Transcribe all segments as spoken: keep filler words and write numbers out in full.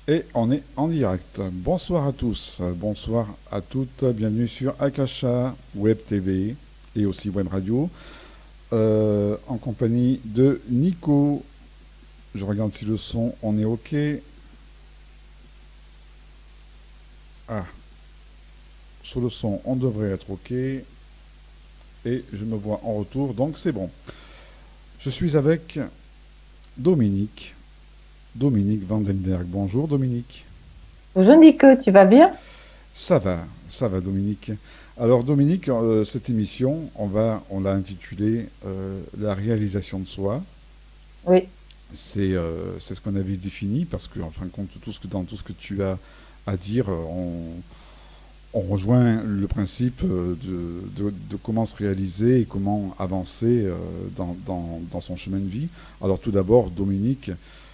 Et on est en direct. Bonsoir à tous, bonsoir à toutes, bienvenue sur Akasha Web T V et aussi Web Radio, euh, en compagnie de Nico. Je regarde si le son, on est OK. Ah, sur le son, on devrait être OK. Et je me vois en retour, donc c'est bon. Je suis avec Dominique, Dominique Vandenberg. Bonjour Dominique. Bonjour Nico, tu vas bien? Ça va, ça va Dominique. Alors Dominique, euh, cette émission, on va, on l'a intitulée euh, La réalisation de soi. Oui. C'est euh, c'est ce qu'on avait défini parce que, en fin de compte, tout ce que, dans tout ce que tu as à dire, euh, on, on rejoint le principe euh, de, de, de comment se réaliser et comment avancer euh, dans, dans, dans son chemin de vie. Alors tout d'abord, Dominique,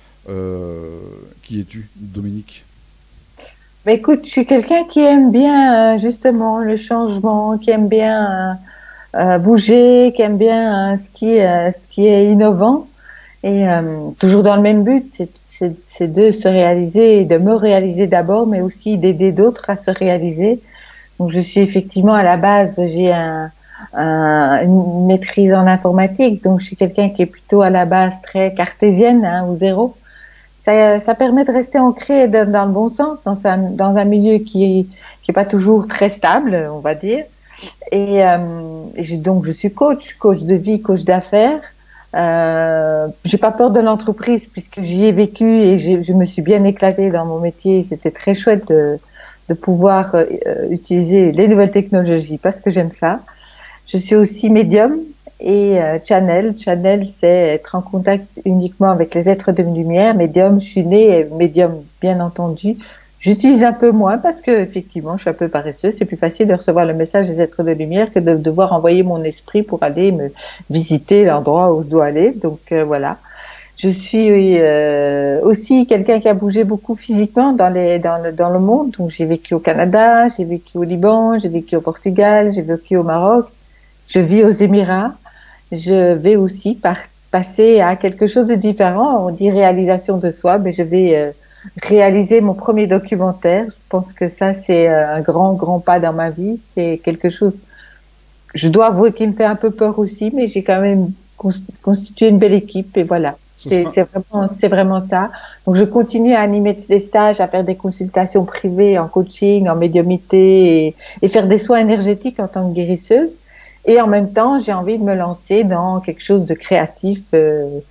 euh, qui es-tu, Dominique? Bah, écoute, je suis quelqu'un qui aime bien euh, justement le changement, qui aime bien euh, euh, bouger, qui aime bien euh, ce qui, euh, ce qui est innovant et euh, toujours dans le même but, c'est c'est- c'est de se réaliser et de me réaliser d'abord, mais aussi d'aider d'autres à se réaliser. Donc je suis effectivement à la base, j'ai un, un- une maîtrise en informatique, donc je suis quelqu'un qui est plutôt à la base très cartésienne, hein, ou zéro. Ça, ça permet de rester ancré dans, dans le bon sens, dans un, dans un milieu qui est, qui est pas toujours très stable, on va dire. Et, euh, et je- donc, je suis coach, coach de vie, coach d'affaires. Euh, j'ai pas peur de l'entreprise puisque j'y ai vécu et j'ai- je me suis bien éclatée dans mon métier. C'était très chouette de, de pouvoir euh, utiliser les nouvelles technologies parce que j'aime ça. Je suis aussi médium et euh, channel. Channel, c'est être en contact uniquement avec les êtres de lumière. Médium, je suis née médium, bien entendu. J'utilise un peu moins parce que effectivement, je suis un peu paresseuse. C'est plus facile de recevoir le message des êtres de lumière que de devoir envoyer mon esprit pour aller me visiter l'endroit où je dois aller. Donc euh, voilà. Je suis euh, aussi quelqu'un qui a bougé beaucoup physiquement dans, les, dans, le, dans le monde. Donc j'ai vécu au Canada, j'ai vécu au Liban, j'ai vécu au Portugal, j'ai vécu au Maroc. Je vis aux Émirats. Je vais aussi par, passer à quelque chose de différent. On dit réalisation de soi, mais je vais euh, réaliser mon premier documentaire. Je pense que ça, c'est euh, un grand, grand pas dans ma vie. C'est quelque chose, je dois avouer qu'il me fait un peu peur aussi, mais j'ai quand même cons- constitué une belle équipe et voilà. Ce C'est sera, c'est vraiment, c'est vraiment ça. Donc, je continue à animer des stages, à faire des consultations privées en coaching, en médiumnité et, et faire des soins énergétiques en tant que guérisseuse. Et en même temps, j'ai envie de me lancer dans quelque chose de créatif euh,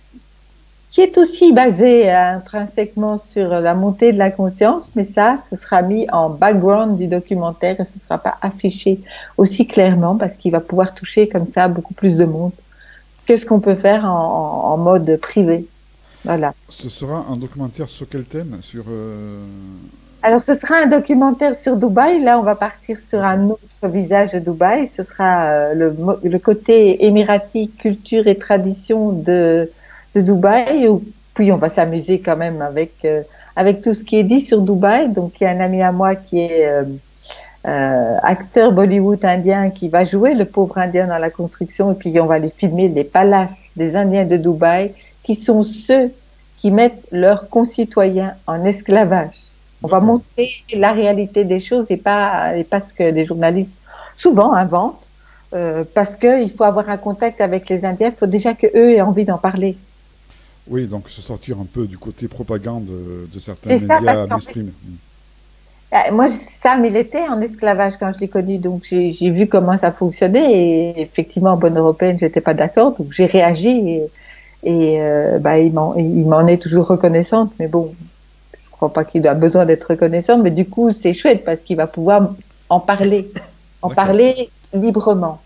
qui est aussi basé euh, intrinsèquement sur la montée de la conscience, mais ça, ce sera mis en background du documentaire et ce ne sera pas affiché aussi clairement parce qu'il va pouvoir toucher comme ça beaucoup plus de monde que ce qu'on peut faire en, en, en mode privé. Voilà. ce sera un documentaire sur quel thème? Sur... euh, Alors, ce sera un documentaire sur Dubaï. Là, on va partir sur D'accord. un autre visage de Dubaï. Ce sera euh, le, le côté émirati, culture et tradition de, de Dubaï. Où- Puis, on va s'amuser quand même avec, euh, avec tout ce qui est dit sur Dubaï. Donc, il y a un ami à moi qui est euh, euh, acteur Bollywood indien qui va jouer le pauvre indien dans la construction. Et puis, on va les filmer les palaces des Indiens de Dubaï, qui sont ceux qui mettent leurs concitoyens en esclavage. On va D'accord. montrer la réalité des choses et pas, et pas ce que les journalistes souvent inventent. Euh, parce qu'il faut avoir un contact avec les Indiens, il faut déjà qu'eux aient envie d'en parler. Oui, donc se sortir un peu du côté propagande de, de certains C'est ça, parce médias qu'en fait, mainstream. Mm. euh, moi, Sam, il était en esclavage quand je l'ai connu, donc j'ai j'ai vu comment ça fonctionnait et effectivement, en bonne européenne, j'étais pas d'accord, donc j'ai réagi et, et euh, bah, il m'en il m'en est toujours reconnaissante, mais bon, je crois pas qu'il a besoin d'être reconnaissant, mais du coup, c'est chouette parce qu'il va pouvoir en parler, en D'accord. parler librement.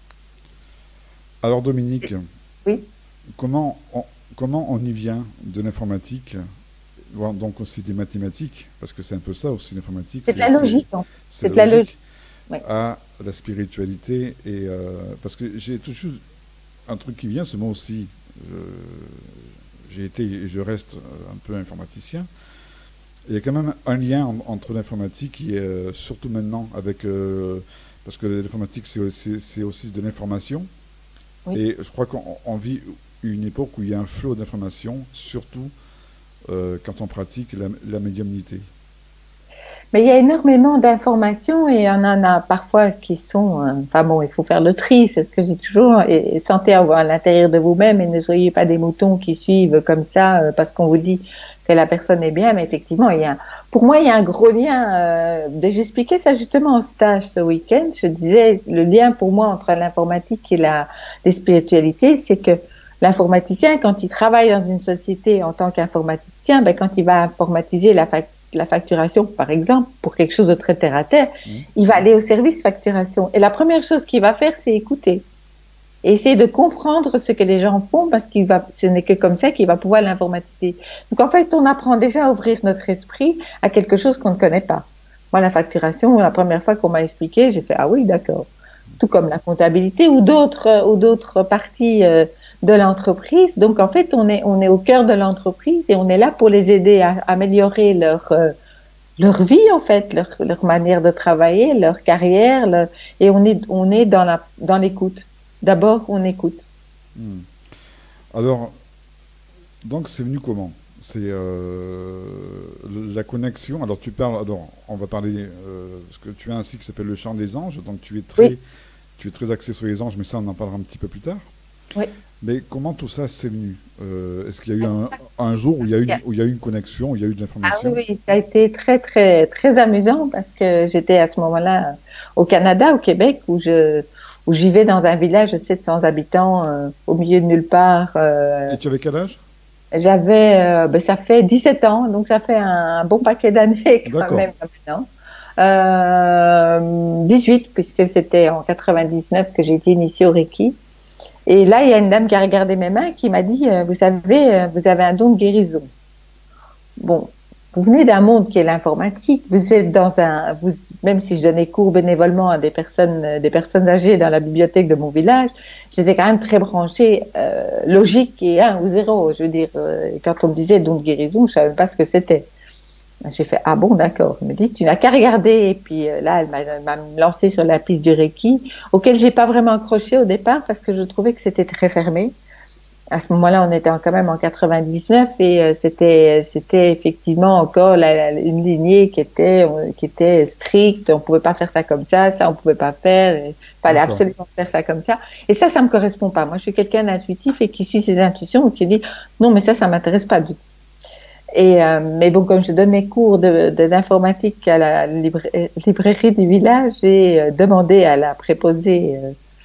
Alors Dominique, Oui, comment on, comment on y vient de l'informatique, voire donc aussi des mathématiques, parce que c'est un peu ça aussi l'informatique, c'est de c'est la c'est- logique, en fait. c'est C'est la de la logique. logique, Oui. à la spiritualité, et euh, parce que j'ai toujours un truc qui vient, c'est moi aussi, je- j'ai été et je reste euh, un peu informaticien. Il y a quand même un lien en- entre l'informatique et euh, surtout maintenant avec... euh, parce que l'informatique, c'est aussi, c'est aussi de l'information. Oui. Et je crois qu'on on vit une époque où il y a un flot d'informations, surtout euh, quand on pratique la, la médiumnité. Mais il y a énormément d'informations et on en a parfois qui sont... euh, Enfin bon, il faut faire le tri, c'est ce que je dis toujours. Et, et sentez avoir à l'intérieur de vous-même et ne soyez pas des moutons qui suivent comme ça euh, parce qu'on vous dit que la personne est bien. Mais effectivement, il y a, un- pour moi, il y a un gros lien. Euh, J'expliquais ça justement au stage ce week-end. Je disais, le lien pour moi entre l'informatique et la les spiritualités, c'est que l'informaticien, quand il travaille dans une société en tant qu'informaticien, ben, quand il va informatiser la fac la facturation, par exemple, pour quelque chose de très terre à terre, mmh. il va aller au service facturation. Et la première chose qu'il va faire, c'est écouter. Et essayer de comprendre ce que les gens font, parce qu'il va, ce n'est que comme ça qu'il va pouvoir l'informatiser. Donc, en fait, on apprend déjà à ouvrir notre esprit à quelque chose qu'on ne connaît pas. Moi, la facturation, la première fois qu'on m'a expliqué, j'ai fait, ah oui, d'accord. Tout comme la comptabilité ou d'autres, ou d'autres parties, euh, de l'entreprise. Donc, en fait, on est, on est au cœur de l'entreprise et on est là pour les aider à améliorer leur, euh, leur vie, en fait, leur, leur manière de travailler, leur carrière. Leur... Et on est, on est dans la, dans l'écoute. D'abord, on écoute. Hmm. Alors, donc, c'est venu comment? C'est euh, la connexion. Alors, tu parles, alors, on va parler, euh, parce que tu as un site qui s'appelle Le Chant des Anges, donc tu es très, oui. tu es très axé sur les anges, mais ça, on en parlera un petit peu plus tard. Oui. Mais comment tout ça s'est venu? euh, Est-ce qu'il y a eu un, un jour où il y a eu, où il y a eu une connexion, où il y a eu de l'information? Ah oui, oui, ça a été très, très, très amusant parce que j'étais à ce moment-là au Canada, au Québec, où je, où j'y vais dans un village de sept cents habitants, euh, au milieu de nulle part. Euh, Et tu avais quel âge? J'avais, euh, ben, ça fait dix-sept ans, donc ça fait un bon paquet d'années quand même maintenant. Euh, dix-huit, puisque c'était en quatre-vingt-dix-neuf que j'ai été initiée au Reiki. Et là, il y a une dame qui a regardé mes mains qui m'a dit, euh, vous savez, euh, vous avez un don de guérison. Bon, vous venez d'un monde qui est l'informatique, vous êtes dans un, vous, même si je donnais cours bénévolement à des personnes, des personnes âgées dans la bibliothèque de mon village, j'étais quand même très branchée, euh, logique et un ou zéro. Je veux dire, euh, quand on me disait don de guérison, je savais pas ce que c'était. J'ai fait, ah bon, d'accord. Elle me dit, tu n'as qu'à regarder. Et puis euh, là, elle m'a lancée sur la piste du Reiki, auquel j'ai pas vraiment accroché au départ parce que je trouvais que c'était très fermé. À ce moment-là, on était quand même en quatre-vingt-dix-neuf et euh, c'était, c'était effectivement encore la, la, une lignée qui était, euh, qui était stricte. On pouvait pas faire ça comme ça, ça on pouvait pas faire. Il fallait absolument faire ça comme ça. Et ça, ça me correspond pas. Moi, je suis quelqu'un d'intuitif et qui suit ses intuitions et qui dit non, mais ça, ça m'intéresse pas du tout. Et euh, mais bon, comme je donnais cours de, de, d'informatique à la libra librairie du village, j'ai euh, demandé à la préposée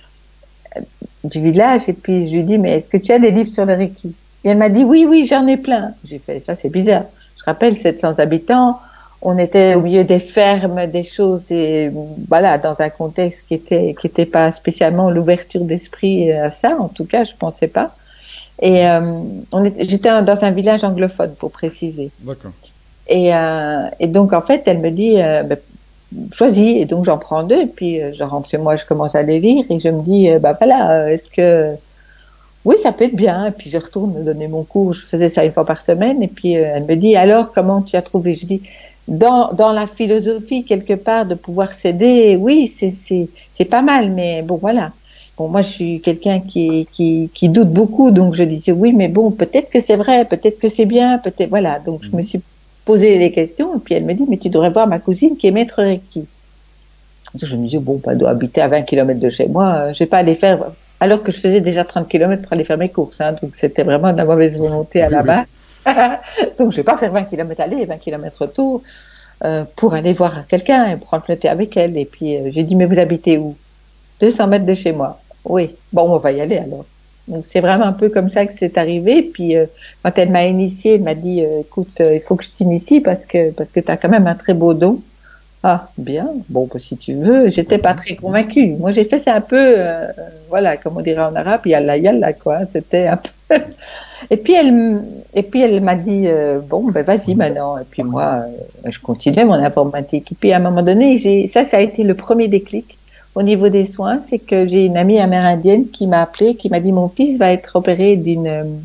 euh, du village et puis je lui ai dit, mais est-ce que tu as des livres sur le Reiki? Et elle m'a dit, oui, oui, j'en ai plein. J'ai fait, ça c'est bizarre. Je rappelle, sept cents habitants, on était au milieu des fermes, des choses, et voilà, dans un contexte qui était, qui était pas spécialement l'ouverture d'esprit à ça, en tout cas, je pensais pas. Et euh, j'étais dans un village anglophone, pour préciser. D'accord. Et, euh, et donc, en fait, elle me dit, euh, ben, choisis. Et donc, j'en prends deux. Et puis, euh, je rentre chez moi, je commence à les lire. Et je me dis, euh, bah voilà, euh, est-ce que... Oui, ça peut être bien. Et puis, je retourne me donner mon cours. Je faisais ça une fois par semaine. Et puis, euh, elle me dit, alors, comment tu as trouvé? Je dis, dans, dans la philosophie, quelque part, de pouvoir s'aider, oui, c'est pas mal. Mais bon, voilà. Bon, moi, je suis quelqu'un qui, qui, qui doute beaucoup, donc je disais oui, mais bon, peut-être que c'est vrai, peut-être que c'est bien, peut-être, voilà. Donc, je me suis posé les questions, et puis elle me dit, mais tu devrais voir ma cousine qui est maître Reiki. Donc, je me dis, bon, elle doit habiter à vingt kilomètres de chez moi, je vais pas aller faire, alors que je faisais déjà trente kilomètres pour aller faire mes courses, hein, donc c'était vraiment de la mauvaise volonté à la base. Donc, je vais pas faire vingt kilomètres aller et vingt kilomètres retour, euh, pour aller voir quelqu'un et prendre le thé avec elle. Et puis, euh, j'ai dit, mais vous habitez où? deux cents mètres de chez moi. Oui, bon, on va y aller alors. Donc, c'est vraiment un peu comme ça que c'est arrivé. Puis, euh, quand elle m'a initiée, elle m'a dit, euh, écoute, euh, il faut que je t'initie parce que, parce que tu as quand même un très beau don. Ah, bien, bon, bah, si tu veux, j'étais pas très convaincue. Moi, j'ai fait ça un peu, euh, voilà, comme on dirait en arabe, yalla, yalla, quoi. C'était un peu... Et puis, elle, et puis, elle m'a dit, euh, bon, ben, vas-y maintenant. Et puis, moi, euh, je continuais mon informatique. Et puis, à un moment donné, j'ai, ça, ça a été le premier déclic. Au niveau des soins, c'est que j'ai une amie amérindienne qui m'a appelée, qui m'a dit mon fils va être opéré d'une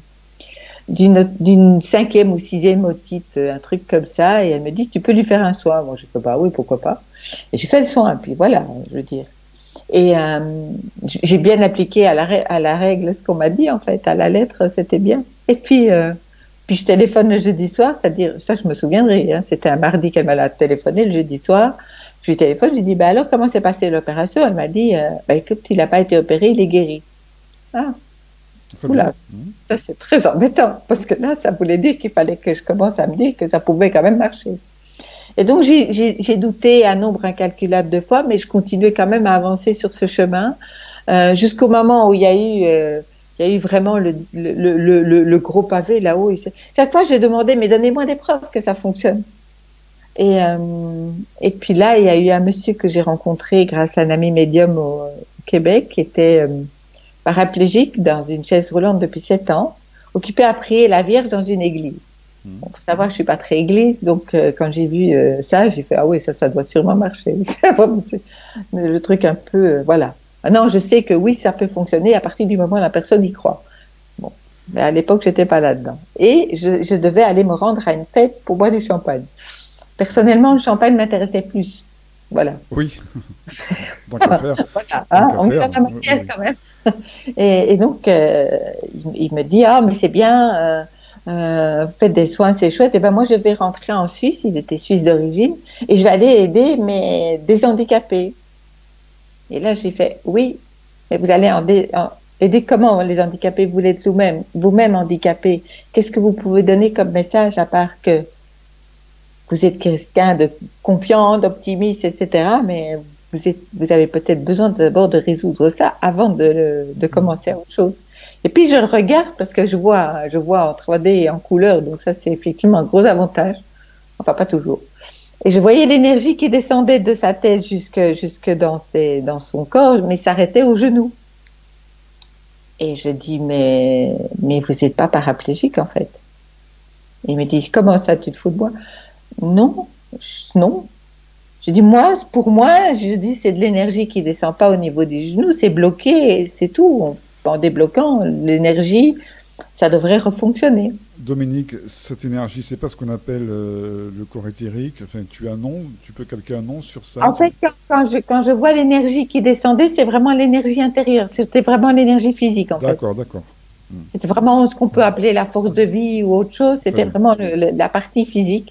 d'une d'une cinquième ou sixième otite, un truc comme ça, et elle me dit tu peux lui faire un soin. Moi je fais bah oui pourquoi pas. Et j'ai fait le soin, puis voilà, je veux dire. Et euh, j'ai bien appliqué à la à la règle ce qu'on m'a dit en fait, à la lettre, c'était bien. Et puis euh, Puis je téléphone le jeudi soir, c'est-à-dire, ça je me souviendrai, hein, c'était un mardi qu'elle m'a téléphoné, le jeudi soir. Je lui téléphone, je lui dis, bah alors comment s'est passée l'opération? Elle m'a dit, euh, bah écoute, il n'a pas été opéré, il est guéri. Ah, oula, ça c'est très embêtant, parce que là, ça voulait dire qu'il fallait que je commence à me dire que ça pouvait quand même marcher. Et donc j'ai douté un nombre incalculable de fois, mais je continuais quand même à avancer sur ce chemin, euh, jusqu'au moment où il y a eu... Euh, il y a eu vraiment le, le, le, le, le gros pavé là-haut. Chaque fois, j'ai demandé, mais donnez-moi des preuves que ça fonctionne. Et, euh, et puis là, il y a eu un monsieur que j'ai rencontré grâce à un ami médium au, au Québec, qui était euh, paraplégique dans une chaise roulante depuis sept ans, occupé à prier la Vierge dans une église. Il bon, faut savoir que je suis pas très église, donc euh, quand j'ai vu euh, ça, j'ai fait, ah oui, ça, ça doit sûrement marcher. Le truc un peu, euh, voilà. Maintenant, je sais que oui, ça peut fonctionner à partir du moment où la personne y croit. Bon, mais à l'époque, j'étais pas là-dedans. Et je, je devais aller me rendre à une fête pour boire du champagne. Personnellement, le champagne m'intéressait plus. Voilà. Oui. Donc à faire. Voilà, hein, on me fait la matière oui. Quand même. Et, et donc, euh, il, il me dit, ah, mais c'est bien, euh, euh, faites des soins, c'est chouette. Et ben moi, je vais rentrer en Suisse. Il était suisse d'origine, et je vais aller aider mes des handicapés. Et là, j'ai fait, oui, mais vous allez en dé, en, aider comment les handicapés? Vous l'êtes vous-même, vous-même handicapé. Qu'est-ce que vous pouvez donner comme message à part que vous êtes quelqu'un de confiant, d'optimiste, et cetera. Mais vous, êtes, vous avez peut-être besoin d'abord de résoudre ça avant de, de commencer à autre chose. Et puis, je le regarde parce que je vois, je vois en trois D et en couleur. Donc ça, c'est effectivement un gros avantage. Enfin, pas toujours. Et je voyais l'énergie qui descendait de sa tête jusque, jusque dans, ses, dans son corps, mais s'arrêtait aux genoux. Et je dis, mais, mais vous n'êtes pas paraplégique, en fait. Et il me dit, comment ça, tu te fous de moi? Non, non. Je dis, moi, pour moi, je dis, c'est de l'énergie qui ne descend pas au niveau des genoux, c'est bloqué, c'est tout. En débloquant l'énergie, ça devrait refonctionner. Dominique, cette énergie, c'est pas ce qu'on appelle euh, le corps éthérique. Enfin, tu as un nom, tu peux calquer un nom sur ça. En fait, quand, quand, je, quand je vois l'énergie qui descendait, c'est vraiment l'énergie intérieure. C'était vraiment l'énergie physique, en fait. D'accord, d'accord. Hmm. C'était vraiment ce qu'on peut appeler la force de vie ou autre chose. C'était vraiment le, le, la partie physique.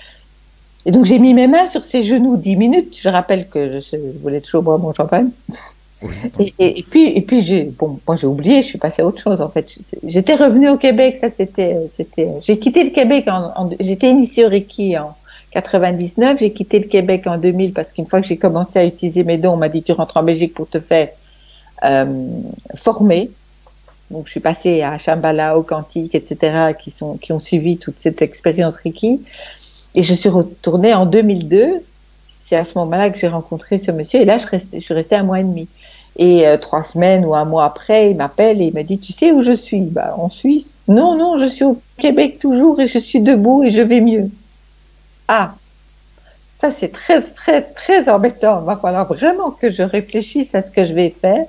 Et donc, j'ai mis mes mains sur ses genoux dix minutes. Je rappelle que je, je voulais toujours boire mon champagne. Oui, et, et, et puis, et puis j'ai, bon, moi j'ai oublié, je suis passée à autre chose en fait. J'étais revenue au Québec, ça c'était, c'était. J'ai quitté le Québec, en, en, j'étais initiée au Reiki en quatre-vingt-dix-neuf, j'ai quitté le Québec en deux mille parce qu'une fois que j'ai commencé à utiliser mes dons, on m'a dit tu rentres en Belgique pour te faire euh, former. Donc je suis passée à Shambhala, au Quantique, et cetera, qui sont, qui ont suivi toute cette expérience Reiki. Et je suis retournée en deux mille deux. C'est à ce moment-là que j'ai rencontré ce monsieur. Et là, je, restais, je suis restée un mois et demi. Et euh, trois semaines ou un mois après, il m'appelle et il me dit, tu sais où je suis? Bah, en Suisse. Non, non, je suis au Québec toujours et je suis debout et je vais mieux. Ah, ça c'est très, très, très embêtant. Il va falloir vraiment que je réfléchisse à ce que je vais faire.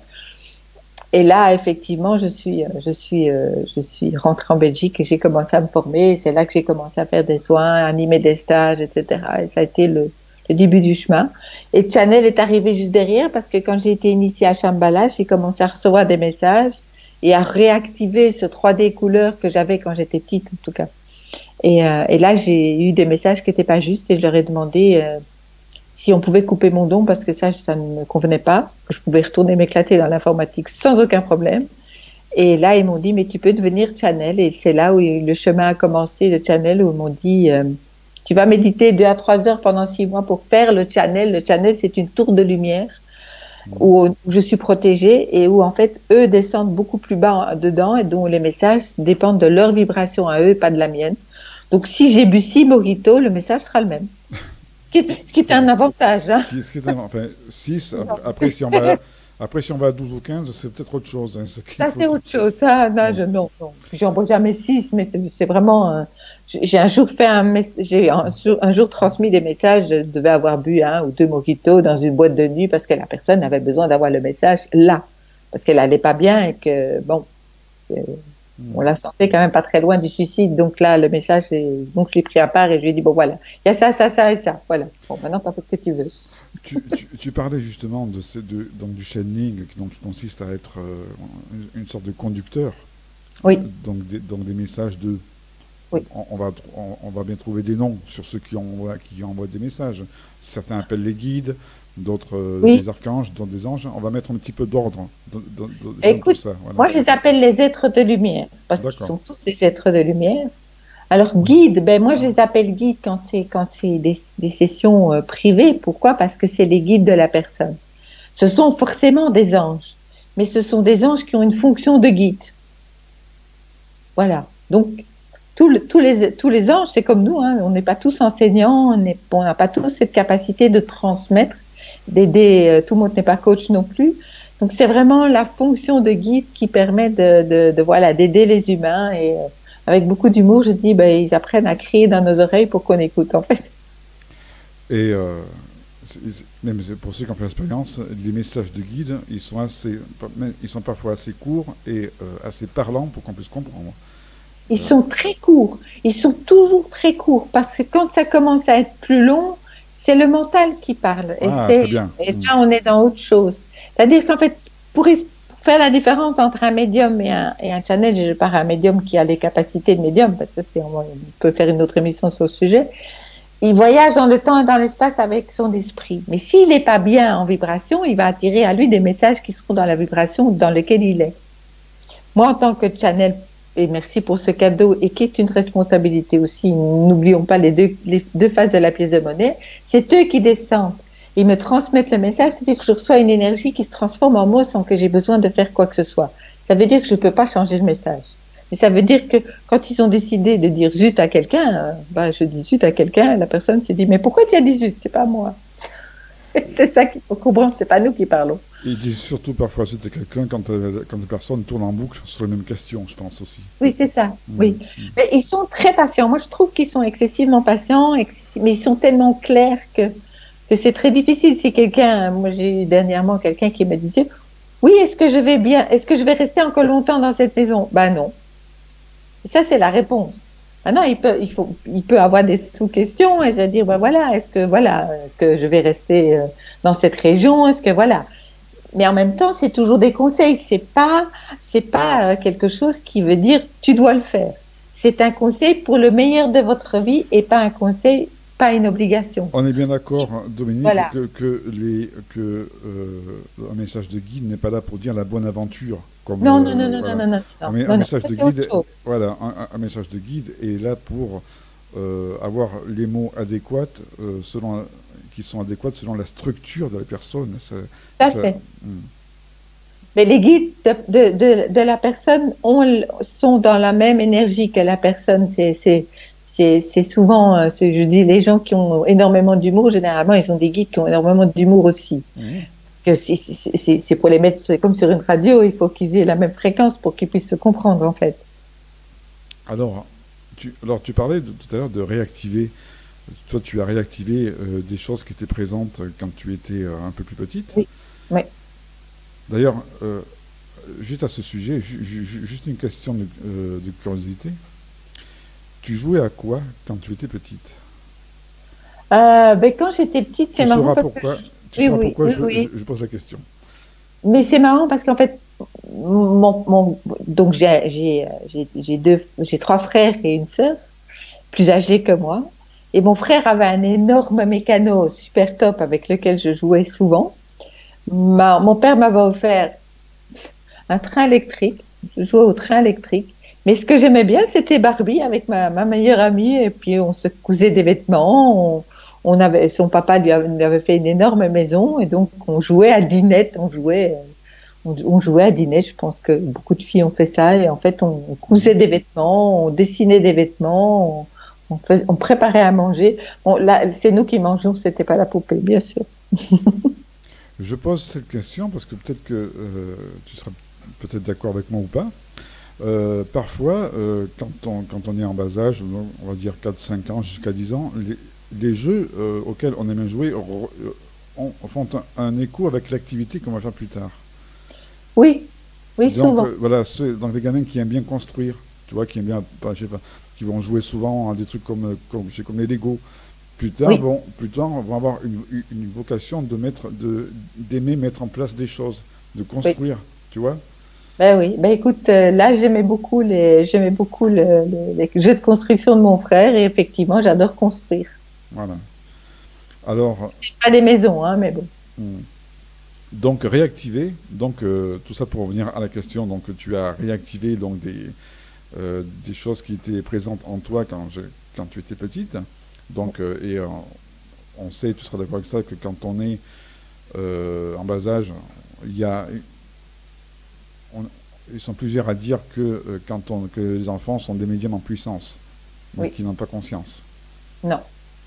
Et là, effectivement, je suis, je suis, euh, je suis rentrée en Belgique et j'ai commencé à me former. C'est là que j'ai commencé à faire des soins, animer des stages, et cetera. Et ça a été le, le début du chemin. Et Channel est arrivé juste derrière parce que quand j'ai été initiée à Shambhala, j'ai commencé à recevoir des messages et à réactiver ce trois D couleur que j'avais quand j'étais petite, en tout cas. Et, euh, et là, j'ai eu des messages qui n'étaient pas justes et je leur ai demandé euh, si on pouvait couper mon don parce que ça, ça ne me convenait pas. Je pouvais retourner m'éclater dans l'informatique sans aucun problème. Et là, ils m'ont dit, mais tu peux devenir Channel. Et c'est là où le chemin a commencé de Channel, où ils m'ont dit, euh, tu vas méditer deux à trois heures pendant six mois pour faire le Channel. Le Channel, c'est une tour de lumière où, où je suis protégée et où, en fait, eux descendent beaucoup plus bas dedans et dont les messages dépendent de leur vibration à eux et pas de la mienne. Donc, si j'ai bu six mojitos, le message sera le même. Ce qui est, ce qui est un avantage. Hein. Ce qui, ce qui est un, enfin, six, après, si on va... Après, si on va à douze ou quinze, c'est peut-être autre chose. Hein, ça, c'est autre chose. Ça, non, je, non, non. J'en bois jamais six, mais c'est vraiment... Euh, j'ai un jour fait un... J'ai un, un jour transmis des messages. Je devais avoir bu un ou deux mojitos dans une boîte de nuit parce que la personne avait besoin d'avoir le message là. Parce qu'elle allait pas bien et que, bon, on la sentait quand même pas très loin du suicide. Donc là, le message, est, donc je l'ai pris à part et je lui ai dit, bon, voilà, il y a ça, ça, ça et ça. Voilà. Bon, maintenant, t'en fais ce que tu veux. Tu, tu, tu parlais justement de, ce, de donc, du channeling, donc, qui consiste à être euh, une sorte de conducteur. Oui. Donc des, donc des messages de... oui. on, on va, on, on va bien trouver des noms sur ceux qui envoient, qui envoient des messages. Certains appellent les guides, d'autres euh, Oui. des archanges, d'autres des anges. On va mettre un petit peu d'ordre dans, dans, dans- dans tout Écoute, ça. Voilà. moi je les appelle les êtres de lumière, parce qu'ils D'accord. sont tous des êtres de lumière. Alors guides, ben moi je les appelle guides quand c'est quand c'est des, des sessions euh, privées. Pourquoi? Parce que c'est les guides de la personne. Ce sont forcément des anges, mais ce sont des anges qui ont une fonction de guide. Voilà. Donc tous le- tous les tous les anges, c'est comme nous, hein, on n'est pas tous enseignants, on n'est- on n'a pas tous cette capacité de transmettre, d'aider. euh, Tout le monde n'est pas coach non plus. Donc c'est vraiment la fonction de guide qui permet de, de, de, voilà d'aider les humains et euh, avec beaucoup d'humour, je dis, ben, ils apprennent à crier dans nos oreilles pour qu'on écoute, en fait. Et euh, c'est- c'est- même pour ceux qui ont fait l'expérience, les messages de guide, ils sont assez, ils sont parfois assez courts et euh, assez parlants pour qu'on puisse comprendre. Ils Euh, sont très courts. Ils sont toujours très courts parce que quand ça commence à être plus long, c'est le mental qui parle. Et, ah, très c'est, bien. et Hmm. là, on est dans autre chose. C'est-à-dire qu'en fait, pour es- faire la différence entre un médium et un, et un channel, je parle à un médium qui a les capacités de médium, parce que c'est, on peut faire une autre émission sur le sujet. Il voyage dans le temps et dans l'espace avec son esprit. Mais s'il n'est pas bien en vibration, il va attirer à lui des messages qui seront dans la vibration dans laquelle il est. Moi, en tant que channel, et merci pour ce cadeau, et qui est une responsabilité aussi, n'oublions pas les deux, les deux faces de la pièce de monnaie, c'est eux qui descendent. Ils me transmettent le message, c'est-à-dire que je reçois une énergie qui se transforme en moi sans que j'ai besoin de faire quoi que ce soit. Ça veut dire que je ne peux pas changer le message. Mais ça veut dire que quand ils ont décidé de dire zut à quelqu'un, euh, ben, je dis zut à quelqu'un, la personne se dit mais pourquoi tu as dit zut? C'est pas moi. C'est ça qu'il faut comprendre, c'est pas nous qui parlons. Il dit surtout parfois suite à quelqu'un quand, euh, quand les personnes tournent en boucle sur les mêmes questions, je pense aussi. Oui, c'est ça. Hmm. Oui. Mais ils sont très patients. Moi, je trouve qu'ils sont excessivement patients, excessi- mais ils sont tellement clairs que, que c'est très difficile. Si quelqu'un, moi, j'ai eu dernièrement quelqu'un qui me disait, oui, est-ce que je vais bien, est-ce que je vais rester encore longtemps dans cette maison? Ben non. Et ça, c'est la réponse. Maintenant, il peut, il faut, il peut avoir des sous-questions et se dire, ben voilà, est-ce que voilà, est-ce que je vais rester euh, dans cette région? Est-ce que voilà. Mais en même temps, c'est toujours des conseils. C'est pas, c'est pas euh, quelque chose qui veut dire tu dois le faire. C'est un conseil pour le meilleur de votre vie et pas un conseil, pas une obligation. On est bien d'accord, Dominique, Voilà. que, que, les, que euh, un message de guide n'est pas là pour dire la bonne aventure. Comme, Non, euh, non, non, non, voilà. non, non, non, Un, non, mé- un non, non, message ça, de c'est autre guide, chose. voilà, un, un- un message de guide est là pour euh, avoir les mots adéquats euh, selon, qui sont adéquats selon la structure de la personne. Ça, Ça, ça- c'est. hmm. Mais les guides de, de, de, de la personne ont, l- sont dans la même énergie que la personne. C'est, c'est, c'est, c'est souvent, euh, c'est, je dis, les gens qui ont énormément d'humour, généralement, ils ont des guides qui ont énormément d'humour aussi. Mhm. Parce que c'est, c'est, c'est, c'est pour les mettre, c'est comme sur une radio, il faut qu'ils aient la même fréquence pour qu'ils puissent se comprendre, en fait. Alors, tu, alors, tu parlais de- tout à l'heure de réactiver. Toi, tu as réactivé euh, des choses qui étaient présentes quand tu étais euh, un peu plus petite. Oui, oui. D'ailleurs, euh, juste à ce sujet, ju- ju- ju- juste une question de, euh, de curiosité. Tu jouais à quoi quand tu étais petite? Euh, ben, quand j'étais petite, c'est Tu marrant sauras parce que pourquoi, je- tu oui, sauras oui, pourquoi oui, je, oui. je- je pose la question. Mais c'est marrant parce qu'en fait, mon, mon, donc j'ai, j'ai, j'ai, j'ai deux, j'ai trois frères et une sœur, plus âgés que moi. Et mon frère avait un énorme mécano super top avec lequel je jouais souvent. Ma, mon père m'avait offert un train électrique. Je jouais au train électrique. Mais ce que j'aimais bien, c'était Barbie avec ma, ma meilleure amie. Et puis, on se cousait des vêtements. On, on avait, son papa lui avait, lui avait fait une énorme maison. Et donc, on jouait à dinette. On jouait, on, on jouait à dinette. Je pense que beaucoup de filles ont fait ça. Et en fait, on, on cousait des vêtements. On dessinait des vêtements. On, on, fait, on préparait à manger. On, là, c'est nous qui mangeons. C'était pas la poupée, bien sûr. Je pose cette question parce que peut-être que euh, tu seras peut-être d'accord avec moi ou pas. Euh, parfois, euh, quand, on, quand on est en bas âge, on va dire quatre cinq ans jusqu'à dix ans, les, les jeux euh, auxquels on aime jouer re- euh, ont- font un, un écho avec l'activité qu'on va faire plus tard. Oui, oui, Donc souvent. euh, voilà, ceux- donc les gamins qui aiment bien construire, tu vois, qui aiment bien, pas, je sais pas, qui vont jouer souvent à des trucs comme, euh, comme, j'ai comme les Lego, plus tard Oui. vont, plus tard vont avoir une, une- une vocation de mettre, de, d'aimer mettre en place des choses, de construire, tu vois. Ben oui, ben écoute, euh, là j'aimais beaucoup les, j'aimais beaucoup le, le- les jeux de construction de mon frère et effectivement j'adore construire. Voilà. Alors, Pas des maisons, hein, mais bon. hmm, donc réactiver, donc euh, tout ça pour revenir à la question, donc tu as réactivé donc des, euh, des choses qui étaient présentes en toi quand, je- quand tu étais petite. Donc, euh, et euh, on sait, tu seras d'accord avec ça, que quand on est euh, en bas âge, il y a, on- ils sont plusieurs à dire que, euh, quand on, que les enfants sont des médiums en puissance, mais Oui, qui n'ont pas conscience. non,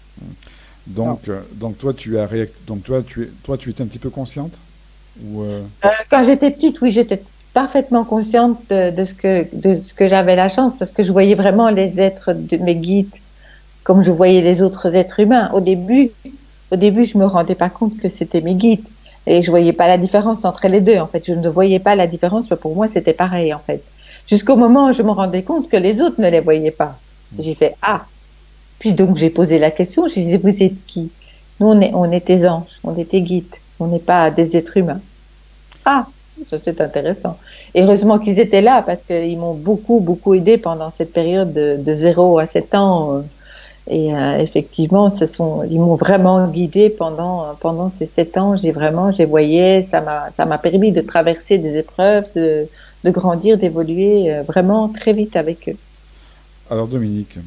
non. Donc, euh, donc toi, tu as réac- donc toi, tu es, toi, tu étais un petit peu consciente ou euh, Euh, quand j'étais petite, oui, j'étais parfaitement consciente de, de ce que, de ce que j'avais la chance parce que je voyais vraiment les êtres de mes guides comme je voyais les autres êtres humains. Au début, au début, je me rendais pas compte que c'était mes guides et je voyais pas la différence entre les deux. En fait, je ne voyais pas la différence, mais pour moi, c'était pareil, en fait. Jusqu'au moment où je me rendais compte que les autres ne les voyaient pas. J'ai fait ah. Puis donc j'ai posé la question. J'ai dit vous êtes qui? Nous on est, on est tes anges, on est tes guides, on n'est pas des êtres humains. Ah, ça c'est intéressant. Et heureusement qu'ils étaient là parce qu'ils m'ont beaucoup, beaucoup aidé pendant cette période de, de zéro à sept ans. Et euh, effectivement, ce sont, ils m'ont vraiment guidée pendant, pendant ces sept ans. J'ai vraiment, j'ai voyé, ça m'a, ça m'a permis de traverser des épreuves, de, de grandir, d'évoluer euh, vraiment très vite avec eux. alors Dominique,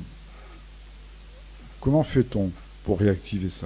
comment fait-on pour réactiver ça?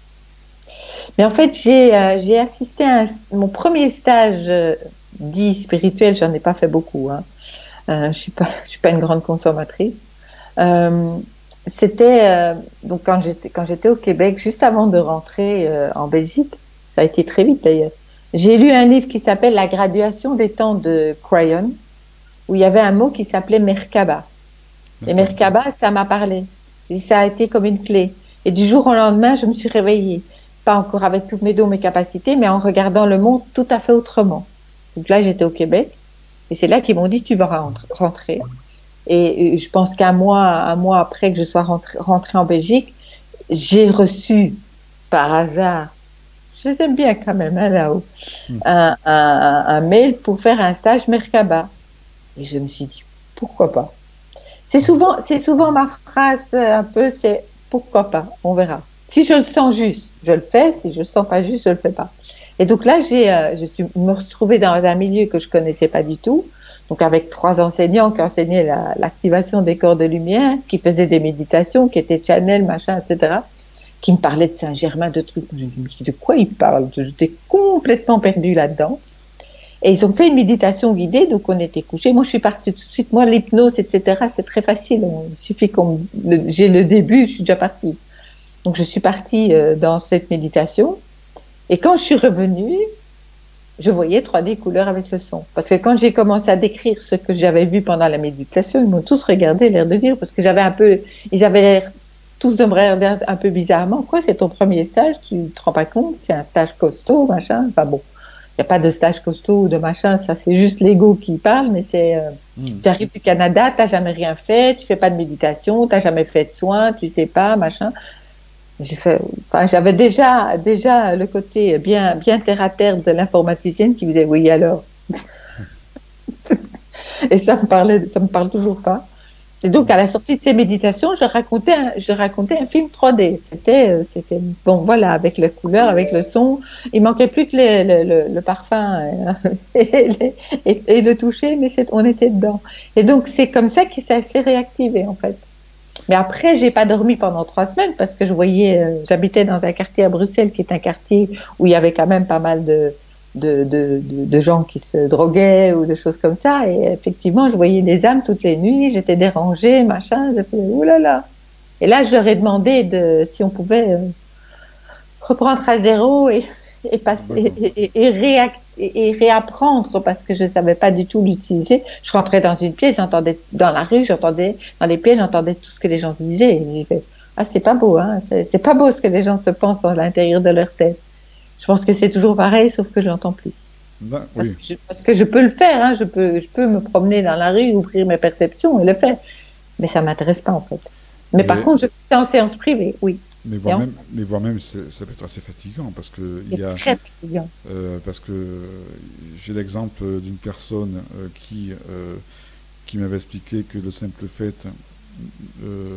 Mais en fait, j'ai euh, j'ai assisté à un- mon premier stage euh, dit spirituel. J'en ai pas fait beaucoup, hein. Euh, je suis pas, je suis pas une grande consommatrice. Euh, C'était euh, donc quand j'étais quand j'étais au Québec, juste avant de rentrer euh, en Belgique, ça a été très vite d'ailleurs. J'ai lu un livre qui s'appelle La graduation des temps de Crayon, où il y avait un mot qui s'appelait Merkaba. Et Mercaba. Merkaba, ça m'a parlé. Et ça a été comme une clé. Et du jour au lendemain, je me suis réveillée. Pas encore avec tous mes dons, mes capacités, mais en regardant le monde tout à fait autrement. Donc là, j'étais au Québec. Et c'est là qu'ils m'ont dit, tu vas rentre- rentrer. Et euh, je pense qu'un mois, un mois après que je sois rentrée, rentrée en Belgique, j'ai reçu par hasard, je les aime bien quand même, hein, là-haut, Hmm. un, un- un mail pour faire un stage Merkaba. Et je me suis dit, pourquoi pas? C'est souvent, c'est souvent ma phrase euh, un peu, c'est pourquoi pas, on verra. Si je le sens juste, je le fais. Si je le sens pas juste, je le fais pas. Et donc là, j'ai, euh, je suis me retrouvée dans un milieu que je connaissais pas du tout. Donc avec trois enseignants qui enseignaient la- l'activation des corps de lumière, qui faisaient des méditations, qui étaient channel, machin, et cetera, qui me parlaient de Saint-Germain, de trucs. Je me dis, mais de quoi ils parlent? J'étais complètement perdue là-dedans. Et ils ont fait une méditation guidée, donc on était couchés. Moi, je suis partie tout de suite. Moi, l'hypnose, et cetera, c'est très facile. Il suffit qu'on, le- j'ai le début, je suis déjà partie. Donc, je suis partie euh, dans cette méditation. Et quand je suis revenue, je voyais trois D couleurs avec le son. Parce que quand j'ai commencé à décrire ce que j'avais vu pendant la méditation, ils m'ont tous regardé, l'air de dire, parce que j'avais un peu, ils avaient l'air tous de me regarder un, un peu bizarrement. Quoi, c'est ton premier stage, tu ne te rends pas compte, c'est un stage costaud, machin. Enfin bon. Il n'y a pas de stage costaud ou de machin, ça c'est juste l'ego qui parle, mais c'est, euh, Hmm. tu arrives du Canada, tu n'as jamais rien fait, tu fais pas de méditation, tu n'as jamais fait de soins, tu sais pas, machin. J'ai fait, enfin, j'avais déjà, déjà le côté bien, bien terre à terre de l'informaticienne qui me disait oui alors. Et ça me parlait, ça me parle toujours pas. Et donc, à la sortie de ces méditations, je racontais un, je racontais un film trois D. C'était, euh, c'était, bon, voilà, avec la couleur, avec le son. Il manquait plus que les- le, le, le parfum euh, et, les- et- et le toucher, mais c'est, on était dedans. Et donc, c'est comme ça que ça s'est réactivé, en fait. Mais après, j'ai pas dormi pendant trois semaines parce que je voyais, euh, j'habitais dans un quartier à Bruxelles qui est un quartier où il y avait quand même pas mal de, de, de, de, de gens qui se droguaient ou de choses comme ça. Et effectivement, je voyais des âmes toutes les nuits, j'étais dérangée, machin. J'ai fait, oulala. Et là, je leur ai demandé de, si on pouvait euh, reprendre à zéro et, et, passer, D'accord. et, et, et, réac- et- et réapprendre parce que je ne savais pas du tout l'utiliser. Je rentrais dans une pièce, j'entendais dans la rue, j'entendais dans les pièces, j'entendais tout ce que les gens se disaient. Et j'ai fait, ah, c'est pas beau, hein, c'est c'est pas beau ce que les gens se pensent à l'intérieur de leur tête. Je pense que c'est toujours pareil, sauf que je l'entends plus. Da- Parce oui, que, je, parce que je peux le faire, hein, je peux, je peux me promener dans la rue, ouvrir mes perceptions et le faire. Mais ça m'intéresse pas, en fait. Mais par mais contre, je fais ça en séance privée, oui. Mais Et voire on même, mais voire même c'est- ça peut être assez fatigant parce que il y c'est a, très fatigant. euh, parce que j'ai l'exemple d'une personne euh, qui, euh, qui m'avait expliqué que le simple fait euh,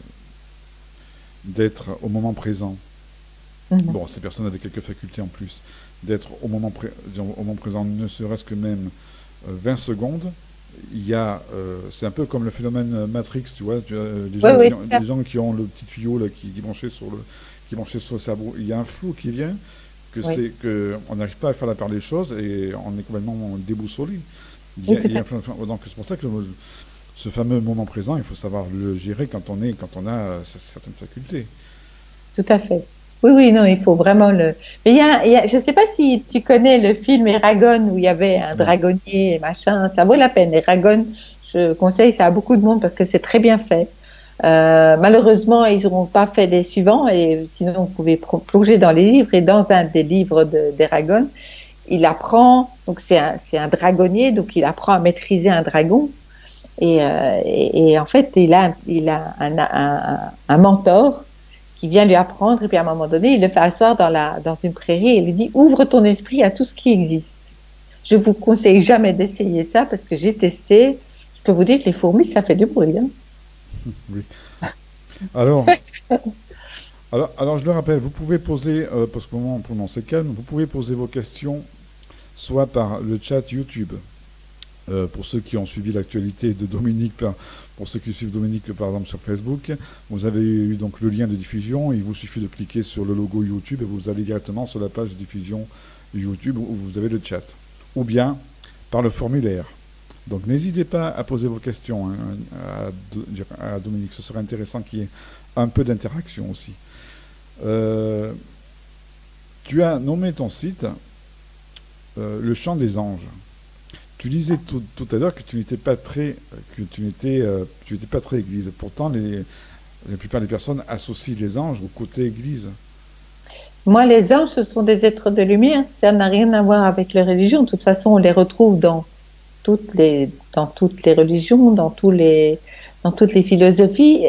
d'être au moment présent, Mhm. bon, ces personnes avaient quelques facultés en plus, d'être au moment, pré- disons, au moment présent, ne serait-ce que même euh, vingt secondes, il y a, euh, c'est un peu comme le phénomène euh, Matrix, tu vois, tu as, euh, les Oui, gens oui, qui tout ont, à les gens qui ont le petit tuyau là, qui, qui est branché sur le, qui est branché sur le cerveau, il y a un flou qui vient, que oui, c'est que on n'arrive pas à faire la part des choses et on est complètement déboussolé. Il y oui, a, tout il y a à un fait. flou- donc c'est pour ça que le- ce fameux moment présent, il faut savoir le gérer quand on est, quand on a euh, certaines facultés. Tout à fait. Oui, oui, non, il faut vraiment le. Mais il y a, il y a- je ne sais pas si tu connais le film Eragon où il y avait un Non. dragonnier et machin. Ça vaut la peine. Eragon, je conseille ça à beaucoup de monde parce que c'est très bien fait. Euh, malheureusement, ils n'auront pas fait les suivants et sinon, vous pouvez pro- plonger dans les livres. Et dans un des livres de- d'Eragon, il apprend, donc c'est un, c'est un dragonnier, donc il apprend à maîtriser un dragon. Et, euh, et, et en fait, il a, il a un, un, un mentor qui vient lui apprendre. Et puis à un moment donné, il le fait asseoir dans, la, dans une prairie et il lui dit, ouvre ton esprit à tout ce qui existe. Je vous conseille jamais d'essayer ça parce que j'ai testé. Je peux vous dire que les fourmis, ça fait du bruit, hein. Oui. Alors, alors, alors, je le rappelle, vous pouvez poser, euh, parce que pour le moment, pour le moment, c'est calme, vous pouvez poser vos questions soit par le chat YouTube, euh, pour ceux qui ont suivi l'actualité de Dominique, par- pour ceux qui suivent Dominique par exemple sur Facebook, vous avez eu donc le lien de diffusion, il vous suffit de cliquer sur le logo YouTube et vous allez directement sur la page de diffusion YouTube où vous avez le chat, ou bien par le formulaire. Donc n'hésitez pas à poser vos questions hein, à, à Dominique, ce serait intéressant qu'il y ait un peu d'interaction aussi. Euh, tu as nommé ton site euh, Le Chant des Anges. Tu disais tout, tout à l'heure que tu n'étais pas très, que tu n'étais, euh, tu n'étais pas très église. Pourtant, les, la plupart des personnes associent les anges au côté église. Moi, les anges, ce sont des êtres de lumière. Ça n'a rien à voir avec les religions. De toute façon, on les retrouve dans toutes les, dans toutes les religions, dans tous les, dans toutes les philosophies,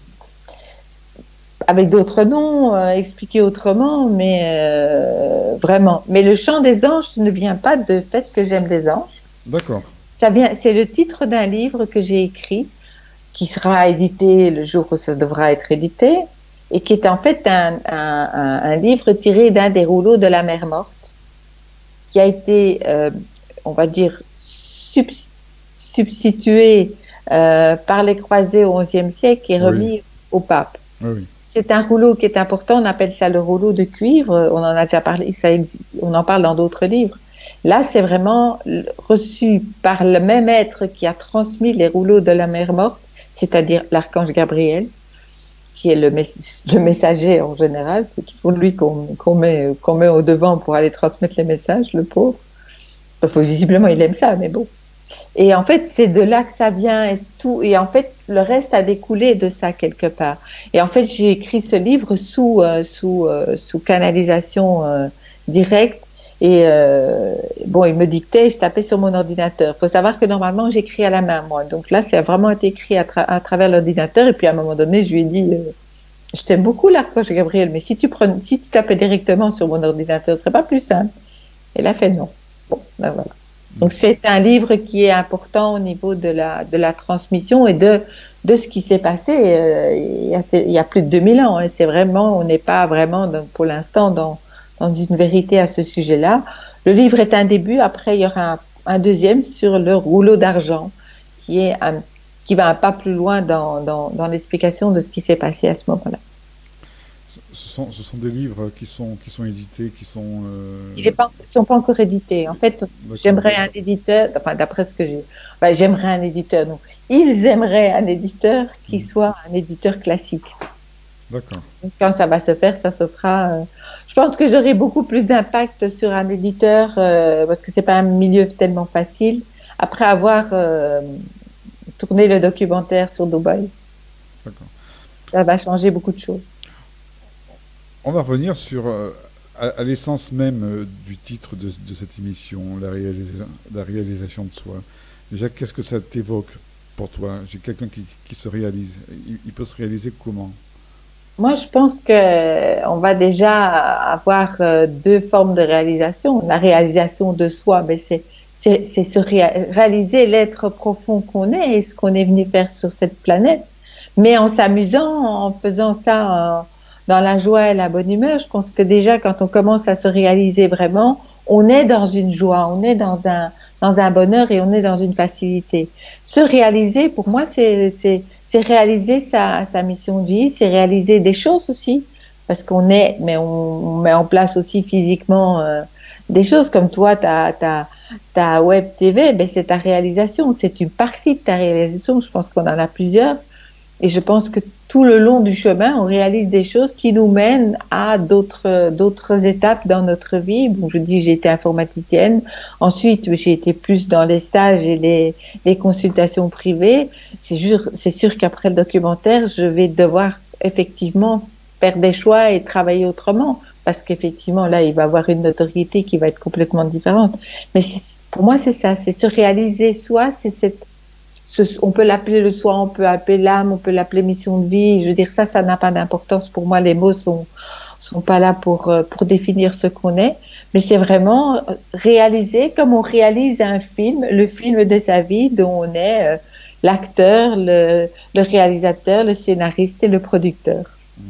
avec d'autres noms, euh, expliqués autrement, mais euh, vraiment. Mais le chant des anges ne vient pas du fait que j'aime les anges. D'accord. Ça vient, c'est le titre d'un livre que j'ai écrit, qui sera édité le jour où ça devra être édité, et qui est en fait un, un, un, un livre tiré d'un des rouleaux de la mer morte, qui a été, euh, on va dire, subs- substitué euh, par les croisés au onzième siècle et Oui, remis au pape. oui, oui. C'est un rouleau qui est important, on appelle ça le rouleau de cuivre, on en a déjà parlé, ça existe, on en parle dans d'autres livres. Là, c'est vraiment reçu par le même être qui a transmis les rouleaux de la mer morte, c'est-à-dire l'archange Gabriel, qui est le, mess le messager en général. C'est toujours lui qu'on qu'on met, qu'on met au devant pour aller transmettre les messages, le pauvre. Enfin, visiblement, il aime ça, mais bon. Et en fait, c'est de là que ça vient. Et, tout, et en fait, le reste a découlé de ça quelque part. Et en fait, j'ai écrit ce livre sous, euh, sous, euh, sous canalisation euh, directe. Et euh, bon, il me dictait, je tapais sur mon ordinateur. Il faut savoir que normalement, j'écris à la main, moi. Donc là, ça a vraiment été écrit à, tra à travers l'ordinateur. Et puis à un moment donné, je lui ai dit, euh, je t'aime beaucoup, l'archange Gabriel, mais si tu, prenais, si tu tapais directement sur mon ordinateur, ce serait pas plus simple. Et il a fait non. Bon, ben voilà. Donc c'est un livre qui est important au niveau de la, de la transmission et de, de ce qui s'est passé euh, il, y a, il y a plus de deux mille ans. Et c'est vraiment, on n'est pas vraiment dans, pour l'instant dans, dans une vérité à ce sujet-là. Le livre est un début, après il y aura un, un deuxième sur le rouleau d'argent qui, est un, qui va un pas plus loin dans, dans, dans l'explication de ce qui s'est passé à ce moment-là. Ce sont, ce sont des livres qui sont, qui sont édités, qui sont... Euh... Ils ne sont pas encore édités. En fait, j'aimerais un éditeur, enfin d'après ce que j'ai, enfin, j'aimerais un éditeur, non. Ils aimeraient un éditeur qui mmh. soit un éditeur classique. D'accord. Quand ça va se faire, ça se fera. Euh... Je pense que j'aurai beaucoup plus d'impact sur un éditeur euh, parce que c'est pas un milieu tellement facile. Après avoir euh, tourné le documentaire sur Dubaï, ça va changer beaucoup de choses. On va revenir sur, euh, à, à l'essence même euh, du titre de, de cette émission, la, réalisa la réalisation de soi. Déjà, qu'est-ce que ça t'évoque pour toi? J'ai quelqu'un qui, qui se réalise. Il, il peut se réaliser comment? Moi, je pense que on va déjà avoir euh, deux formes de réalisation. La réalisation de soi, ben c'est c'est c'est se réa- réaliser l'être profond qu'on est et ce qu'on est venu faire sur cette planète. Mais en s'amusant, en faisant ça euh, dans la joie et la bonne humeur, je pense que déjà quand on commence à se réaliser vraiment, on est dans une joie, on est dans un dans un bonheur et on est dans une facilité. Se réaliser, pour moi, c'est c'est c'est réaliser sa, sa mission de vie, c'est réaliser des choses aussi, parce qu'on est, mais on, on met en place aussi physiquement euh, des choses comme toi, ta, ta, ta web T V, ben c'est ta réalisation, c'est une partie de ta réalisation. Je pense qu'on en a plusieurs, et je pense que tout le long du chemin, on réalise des choses qui nous mènent à d'autres d'autres étapes dans notre vie. Bon, je dis, j'ai été informaticienne. Ensuite, j'ai été plus dans les stages et les, les consultations privées. C'est sûr, c'est sûr qu'après le documentaire, je vais devoir effectivement faire des choix et travailler autrement. Parce qu'effectivement, là, il va y avoir une notoriété qui va être complètement différente. Mais pour moi, c'est ça, c'est se réaliser soi, c'est cette on peut l'appeler le soi, on peut l'appeler l'âme, on peut l'appeler mission de vie. Je veux dire, ça, ça n'a pas d'importance. Pour moi, les mots sont, sont pas là pour, euh, pour définir ce qu'on est. Mais c'est vraiment réaliser comme on réalise un film, le film de sa vie dont on est euh, l'acteur, le, le réalisateur, le scénariste et le producteur.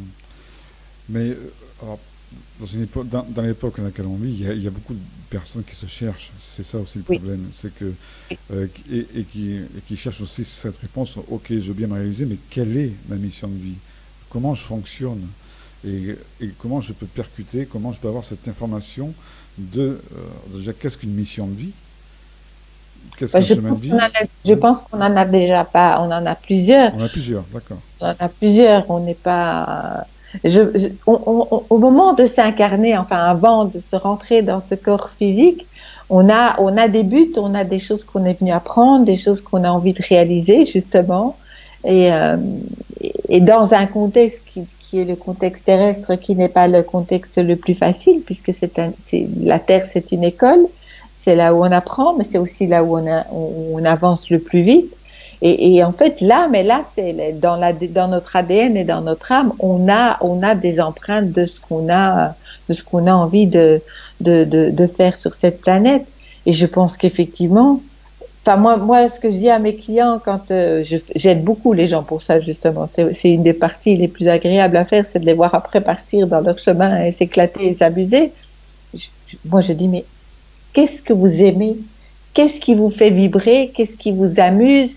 Mais alors, dans, une époque, dans, dans l'époque dans laquelle on vit, il y, a, il y a beaucoup de personnes qui se cherchent. C'est ça aussi le Oui. problème. C'est que, euh, et, et, qui, et qui cherchent aussi cette réponse. Ok, je veux bien me réaliser, mais quelle est ma mission de vie? Comment je fonctionne? Et, et comment je peux percuter? Comment je peux avoir cette information de, euh, déjà, qu'est-ce qu'une mission de vie? Qu'est-ce Bah, qu'un je chemin de pense vie? qu'on en a, je pense qu'on en a déjà pas, on en a plusieurs. On a plusieurs, d'accord. On en a plusieurs. On n'est pas. Je, je- on- on- au moment de s'incarner, enfin avant de se rentrer dans ce corps physique, on a, on a des buts, on a des choses qu'on est venu apprendre, des choses qu'on a envie de réaliser justement, et, euh, et dans un contexte qui, qui est le contexte terrestre, qui n'est pas le contexte le plus facile, puisque c'est un, c'est, la Terre, c'est une école, c'est là où on apprend, mais c'est aussi là où on, a, où on avance le plus vite. Et, et en fait, là, mais là, c'est dans, la, dans notre A D N et dans notre âme, on a, on a des empreintes de ce qu'on a, de ce qu'on a envie de, de, de, de faire sur cette planète. Et je pense qu'effectivement, enfin moi, moi, ce que je dis à mes clients quand euh, je, j'aide beaucoup les gens pour ça justement, c'est, c'est une des parties les plus agréables à faire, c'est de les voir après partir dans leur chemin et s'éclater et s'amuser. Je, je, moi, je dis mais qu'est-ce que vous aimez? Qu'est-ce qui vous fait vibrer? Qu'est-ce qui vous amuse?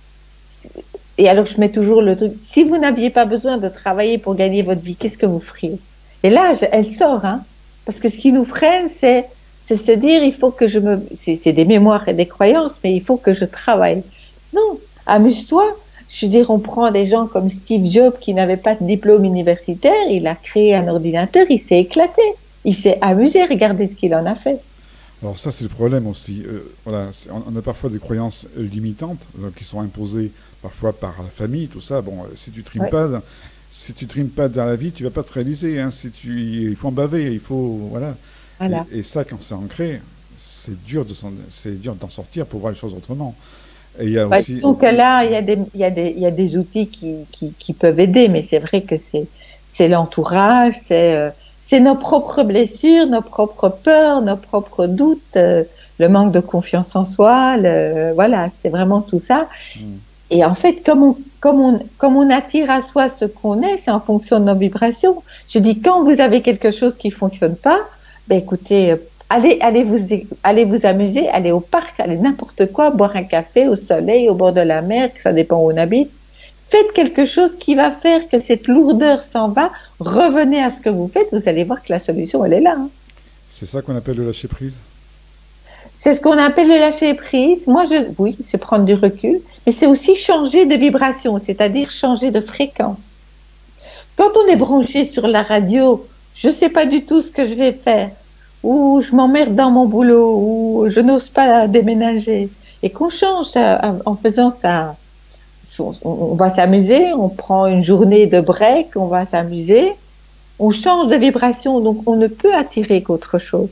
Et alors, je mets toujours le truc, si vous n'aviez pas besoin de travailler pour gagner votre vie, qu'est-ce que vous feriez? Et là, je, elle sort, hein, parce que ce qui nous freine, c'est, c'est se dire, il faut que je me... C'est, c'est des mémoires et des croyances, mais il faut que je travaille. Non, amuse-toi. Je veux dire, on prend des gens comme Steve Jobs qui n'avait pas de diplôme universitaire, il a créé un ordinateur, il s'est éclaté, il s'est amusé, regardez ce qu'il en a fait. Alors ça, c'est le problème aussi. Euh, voilà, c'est- on on a parfois des croyances euh, limitantes euh, qui sont imposées parfois par la famille, tout ça. Bon, euh, si tu trimes Ouais, pas, dans- si tu trimes pas dans la vie, tu vas pas te réaliser. Hein. Si tu, il faut en baver, il faut, voilà. Et, voilà. et ça, quand c'est ancré, c'est dur de s'en, c'est dur d'en sortir pour voir les choses autrement. Et il y a Bah, aussi, disons que là, il y a des, il y a des, il y a des outils qui, qui, qui peuvent aider, mais c'est vrai que c'est, c'est l'entourage, c'est, euh, c'est nos propres blessures, nos propres peurs, nos propres doutes, euh, le manque de confiance en soi, le, voilà, c'est vraiment tout ça. hmm, Et en fait, comme on, comme on, comme on attire à soi ce qu'on est, c'est en fonction de nos vibrations. Je dis, quand vous avez quelque chose qui fonctionne pas, ben écoutez, euh, allez, allez vous, allez vous amuser, allez au parc, allez n'importe quoi, boire un café au soleil, au bord de la mer, que ça dépend où on habite. Faites quelque chose qui va faire que cette lourdeur s'en va. Revenez à ce que vous faites, vous allez voir que la solution, elle est là, hein. c'est ça qu'on appelle le lâcher prise. C'est ce qu'on appelle le lâcher prise. Moi, je, oui, c'est prendre du recul, mais c'est aussi changer de vibration, c'est-à-dire changer de fréquence. Quand on est branché sur la radio, je ne sais pas du tout ce que je vais faire, ou je m'emmerde dans mon boulot, ou je n'ose pas déménager, et qu'on change ça, en faisant ça, on, on va s'amuser, on prend une journée de break, on va s'amuser, on change de vibration, donc on ne peut attirer qu'autre chose.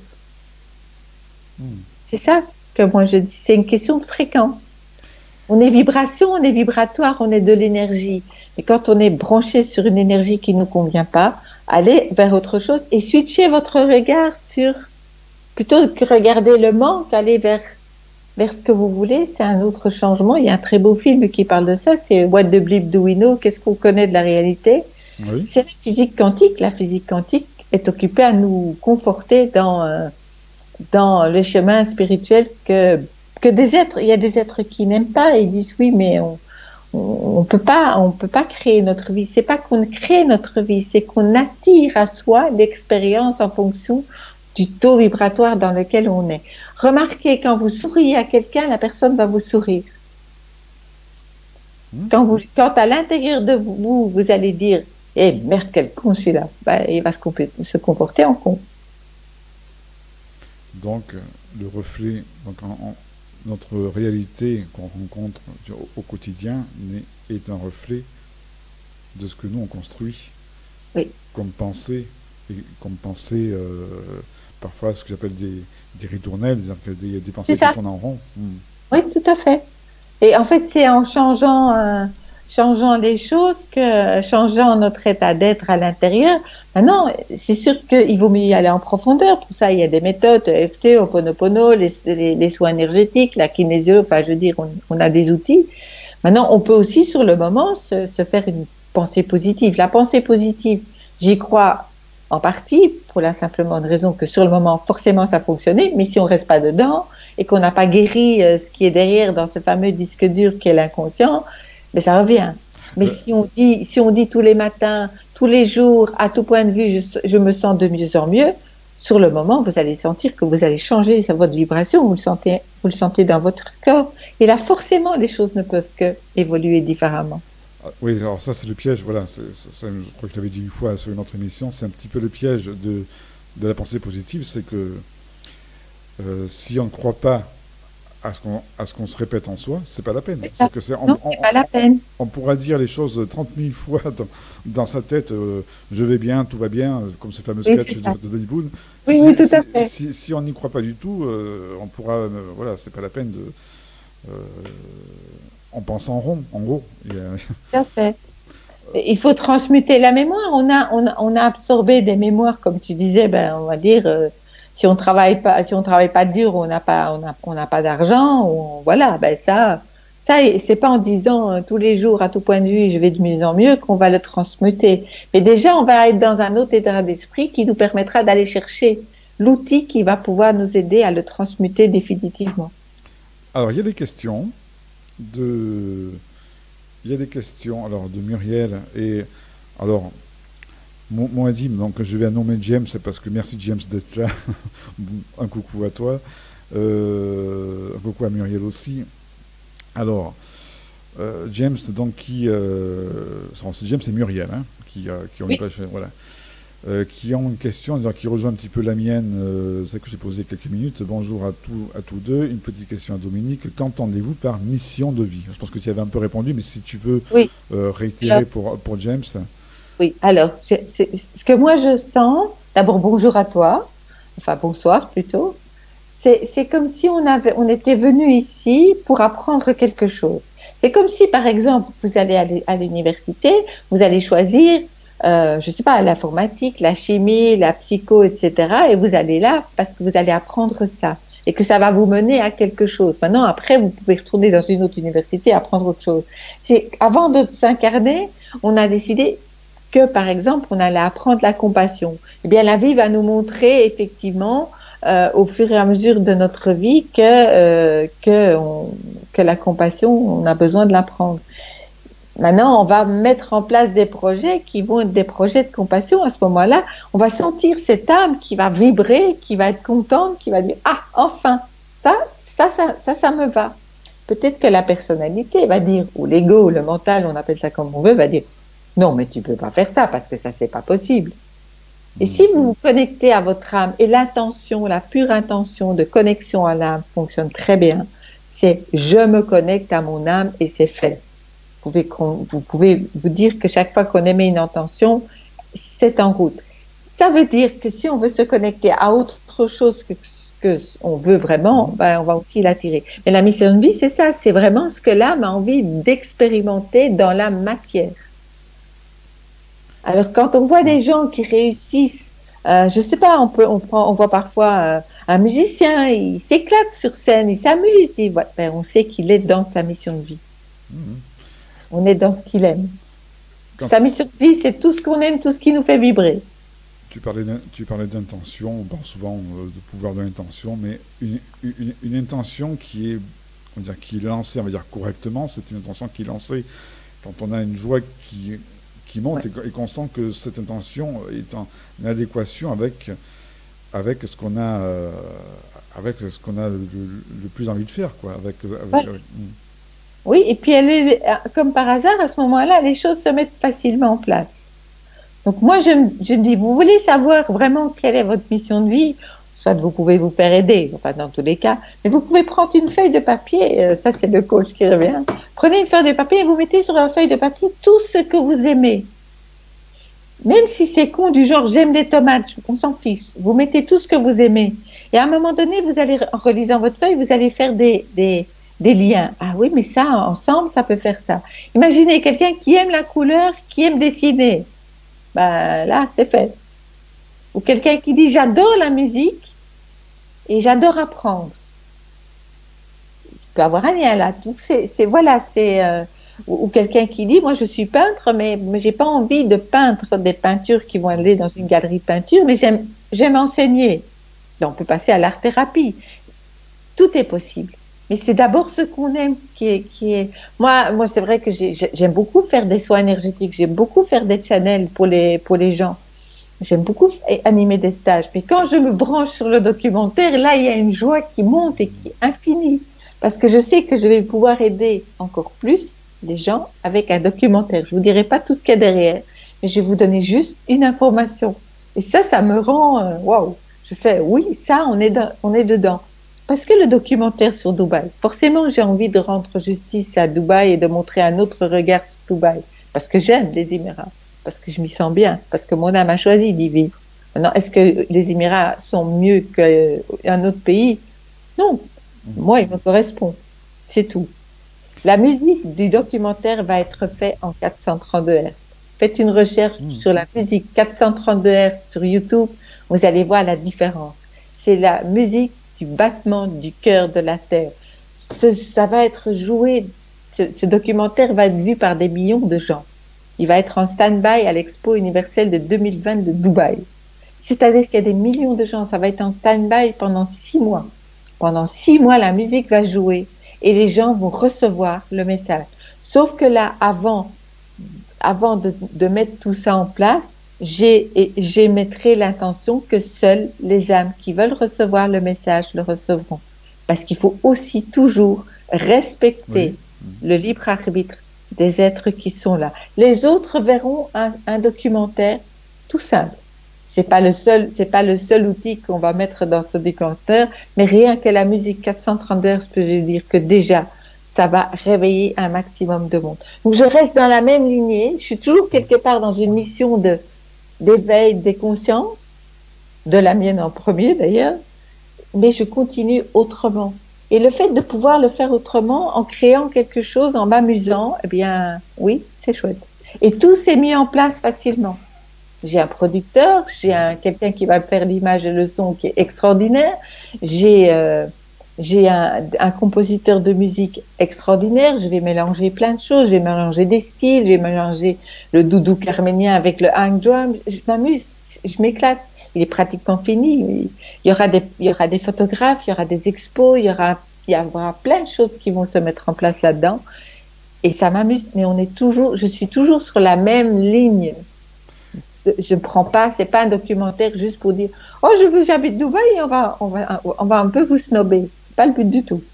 Hmm. C'est ça que moi je dis, c'est une question de fréquence. On est vibration, on est vibratoire, on est de l'énergie. Mais quand on est branché sur une énergie qui ne nous convient pas, allez vers autre chose et switchez votre regard sur, plutôt que regarder le manque, allez vers, vers ce que vous voulez. C'est un autre changement. Il y a un très beau film qui parle de ça, c'est What the Bleep Do We Know? Qu'est-ce qu'on connaît de la réalité? Oui. C'est la physique quantique. La physique quantique est occupée à nous conforter dans, euh, dans le chemin spirituel que, que des êtres, il y a des êtres qui n'aiment pas et ils disent oui, mais on on peut pas, on peut pas créer notre vie. C'est pas qu'on crée notre vie, c'est qu'on attire à soi l'expérience en fonction du taux vibratoire dans lequel on est. Remarquez, quand vous souriez à quelqu'un, la personne va vous sourire. Quand, vous, quand à l'intérieur de vous, vous allez dire « Eh merde, quel con celui-là », ben, il va se, se comporter en con. Donc, le reflet, donc en, en, notre réalité qu'on rencontre au, au quotidien est un reflet de ce que nous on construit. Oui. Comme pensée, et comme pensée, euh, parfois ce que j'appelle des, des ritournelles, c'est-à-dire des, des pensées qui tournent en rond. Hmm. Oui, tout à fait. Et en fait, c'est en changeant, euh, changeant les choses, que, changeant notre état d'être à l'intérieur. Maintenant, c'est sûr qu'il vaut mieux y aller en profondeur. Pour ça, il y a des méthodes, E F T, Ho'oponopono, les, les, les soins énergétiques, la kinésiologie, enfin, je veux dire, on, on a des outils. Maintenant, on peut aussi, sur le moment, se, se faire une pensée positive. La pensée positive, j'y crois en partie, pour la simple bonne raison que sur le moment, forcément, ça fonctionnait, mais si on reste pas dedans, et qu'on n'a pas guéri euh, ce qui est derrière dans ce fameux disque dur qui est l'inconscient, mais ça revient. Mais euh... si on dit, si on dit tous les matins, tous les jours, à tout point de vue, je, je me sens de mieux en mieux, sur le moment, vous allez sentir que vous allez changer votre vibration, vous le sentez, vous le sentez dans votre corps. Et là, forcément, les choses ne peuvent que évoluer différemment. Ah, oui, alors ça, c'est le piège, voilà. C'est, c'est, c'est, je crois que je l'avais dit une fois sur une autre émission, c'est un petit peu le piège de, de la pensée positive, c'est que Euh, si on ne croit pas à ce qu'on, à ce qu'on se répète en soi, c'est pas la peine. C'est c'est que c'est, on, non, on, c'est pas la peine. On, on pourra dire les choses trente mille fois dans, dans sa tête, euh, je vais bien, tout va bien, comme ce fameux sketch oui, de, de Danny Boone. Oui, si, oui, tout si, à fait. Si, si on n'y croit pas du tout, euh, on pourra, euh, voilà, c'est pas la peine de, euh, on pense en rond, en gros. Et, euh, tout à fait. Il faut transmuter la mémoire. On a, on a, on a absorbé des mémoires, comme tu disais, ben, on va dire. Euh, Si on travaille pas, si on travaille pas dur, on n'a pas, on a, on n'a pas d'argent. On, voilà, ben ça, ça, c'est pas en disant euh, tous les jours à tout point de vue, je vais de mieux en mieux qu'on va le transmuter. Mais déjà, on va être dans un autre état d'esprit qui nous permettra d'aller chercher l'outil qui va pouvoir nous aider à le transmuter définitivement. Alors, il y a des questions de, il y a des questions alors de Muriel et alors. Moi, Adim, donc je vais nommer James, c'est parce que merci James d'être là. Un coucou à toi. Euh, un coucou à Muriel aussi. Alors, euh, James, donc qui. Euh, c'est James et Muriel, hein, qui, euh, qui ont oui. une page. Voilà. Euh, qui ont une question, donc, qui rejoint un petit peu la mienne, euh, celle que j'ai posée il y a quelques minutes. Bonjour à, tout, à tous deux. Une petite question à Dominique. Qu'entendez-vous par mission de vie? Je pense que tu y avais un peu répondu, mais si tu veux oui. euh, réitérer pour, pour James. Oui, alors, c'est, c'est, ce que moi je sens, d'abord bonjour à toi, enfin bonsoir plutôt, c'est, c'est comme si on, avait, on était venu ici pour apprendre quelque chose. C'est comme si, par exemple, vous allez à l'université, vous allez choisir, euh, je ne sais pas, l'informatique, la chimie, la psycho, et cetera. Et vous allez là parce que vous allez apprendre ça et que ça va vous mener à quelque chose. Maintenant, après, vous pouvez retourner dans une autre université et apprendre autre chose. C'est, avant de s'incarner, on a décidé que, par exemple, on allait apprendre la compassion. Eh bien, la vie va nous montrer, effectivement, euh, au fur et à mesure de notre vie, que, euh, que, on, que la compassion, on a besoin de l'apprendre. Maintenant, on va mettre en place des projets qui vont être des projets de compassion. À ce moment-là, on va sentir cette âme qui va vibrer, qui va être contente, qui va dire « Ah, enfin, ça, ça, ça, ça, ça me va ». Peut-être que la personnalité va dire, ou l'ego, le mental, on appelle ça comme on veut, va dire non, mais tu peux pas faire ça parce que ça, c'est pas possible. Et si vous vous connectez à votre âme, et l'intention, la pure intention de connexion à l'âme fonctionne très bien, c'est je me connecte à mon âme et c'est fait. Vous pouvez, vous pouvez vous dire que chaque fois qu'on émet une intention, c'est en route. Ça veut dire que si on veut se connecter à autre chose que ce qu'on veut vraiment, ben on va aussi l'attirer. Mais la mission de vie, c'est ça, c'est vraiment ce que l'âme a envie d'expérimenter dans la matière. Alors, quand on voit des gens qui réussissent, euh, je sais pas, on peut, on prend, on voit parfois euh, un musicien, il s'éclate sur scène, il s'amuse, il voit- ben, on sait qu'il est dans sa mission de vie. Mhm. On est dans ce qu'il aime. Quand Sa mission de vie, c'est tout ce qu'on aime, tout ce qui nous fait vibrer. tu parlais d'in- tu parlais d'intention, on parle souvent euh, de pouvoir de l'intention, mais une, une- une intention qui est, on va dire, qui est lancée, on va dire correctement, c'est une intention qui est lancée quand on a une joie qui, qui monte Ouais. et, et qu'on sent que cette intention est en adéquation avec, avec ce qu'on a, euh, avec ce qu'on a le, le- le plus envie de faire, quoi. Avec, avec- Ouais. avec- mm. Oui, et puis elle est, comme par hasard, à ce moment-là, les choses se mettent facilement en place. Donc moi, je, me- je me dis, vous voulez savoir vraiment quelle est votre mission de vie? Soit vous pouvez vous faire aider, enfin dans tous les cas, mais vous pouvez prendre une feuille de papier, euh, ça c'est le coach qui revient. Prenez une feuille de papier et vous mettez sur la feuille de papier tout ce que vous aimez. Même si c'est con du genre j'aime les tomates, on s'en fiche. Vous mettez tout ce que vous aimez. Et à un moment donné, vous allez, en relisant votre feuille, vous allez faire des, des, des liens. Ah oui, mais ça, ensemble, ça peut faire ça. Imaginez quelqu'un qui aime la couleur, qui aime dessiner. Ben là, c'est fait. Ou quelqu'un qui dit j'adore la musique et j'adore apprendre. Il peut avoir un lien là. Donc c'est, c'est voilà, c'est euh, ou, ou quelqu'un qui dit moi je suis peintre, mais, mais j'ai pas envie de peindre des peintures qui vont aller dans une galerie de peinture, mais j'aime j'aime enseigner. Donc, on peut passer à l'art thérapie. Tout est possible. Mais c'est d'abord ce qu'on aime qui est, qui est... Moi, moi c'est vrai que j'ai- j'ai- j'aime beaucoup faire des soins énergétiques, j'aime beaucoup faire des channels pour les, pour les gens. J'aime beaucoup f- animer des stages. Mais quand je me branche sur le documentaire, là, il y a une joie qui monte et qui est infinie. Parce que je sais que je vais pouvoir aider encore plus les gens avec un documentaire. Je vous dirai pas tout ce qu'il y a derrière, mais je vais vous donner juste une information. Et ça, ça me rend... euh, Waouh! Je fais, oui, ça, on est, dans- on est dedans. Parce que le documentaire sur Dubaï, forcément, j'ai envie de rendre justice à Dubaï et de montrer un autre regard sur Dubaï. Parce que j'aime les Émirats, parce que je m'y sens bien, parce que mon âme a choisi d'y vivre. Maintenant, est-ce que les Émirats sont mieux qu'un autre pays? Non. Moi, il me correspond. C'est tout. La musique du documentaire va être faite en quatre cent trente-deux hertz. Faites une recherche sur la musique quatre cent trente-deux hertz sur YouTube, vous allez voir la différence. C'est la musique du battement du cœur de la Terre. Ce- ça va être joué, ce, ce documentaire va être vu par des millions de gens. Il va être en stand-by à l'Expo universelle de deux mille vingt de Dubaï. C'est-à-dire qu'il y a des millions de gens, ça va être en stand-by pendant six mois. Pendant six mois, la musique va jouer et les gens vont recevoir le message. Sauf que là, avant, avant de, de mettre tout ça en place, j'ai, et j'émettrai l'intention que seules les âmes qui veulent recevoir le message le recevront. Parce qu'il faut aussi toujours respecter Oui. le libre arbitre des êtres qui sont là. Les autres verront un, un documentaire tout simple. C'est pas le seul, c'est pas le seul outil qu'on va mettre dans ce documentaire, mais rien que la musique quatre cent trente hertz, je peux dire que déjà, ça va réveiller un maximum de monde. Donc je reste dans la même lignée, je suis toujours quelque part dans une mission de d'éveil des consciences, de la mienne en premier d'ailleurs, mais je continue autrement. Et le fait de pouvoir le faire autrement, en créant quelque chose, en m'amusant, eh bien, oui, c'est chouette. Et tout s'est mis en place facilement. J'ai un producteur, j'ai un, quelqu'un qui va me faire l'image et le son qui est extraordinaire, j'ai euh, j'ai un, un compositeur de musique extraordinaire, je vais mélanger plein de choses, je vais mélanger des styles, je vais mélanger le doudou arménien avec le hang drum, je m'amuse, je m'éclate. Il est pratiquement fini. Il y aura des, il y aura des photographes, il y aura des expos, il y aura, il y aura plein de choses qui vont se mettre en place là-dedans. Et ça m'amuse, mais on est toujours, je suis toujours sur la même ligne. Je ne prends pas, c'est pas un documentaire juste pour dire, oh, je veux, j'habite Dubaï, on va, on va, on va un peu vous snobber. C'est pas le but du tout.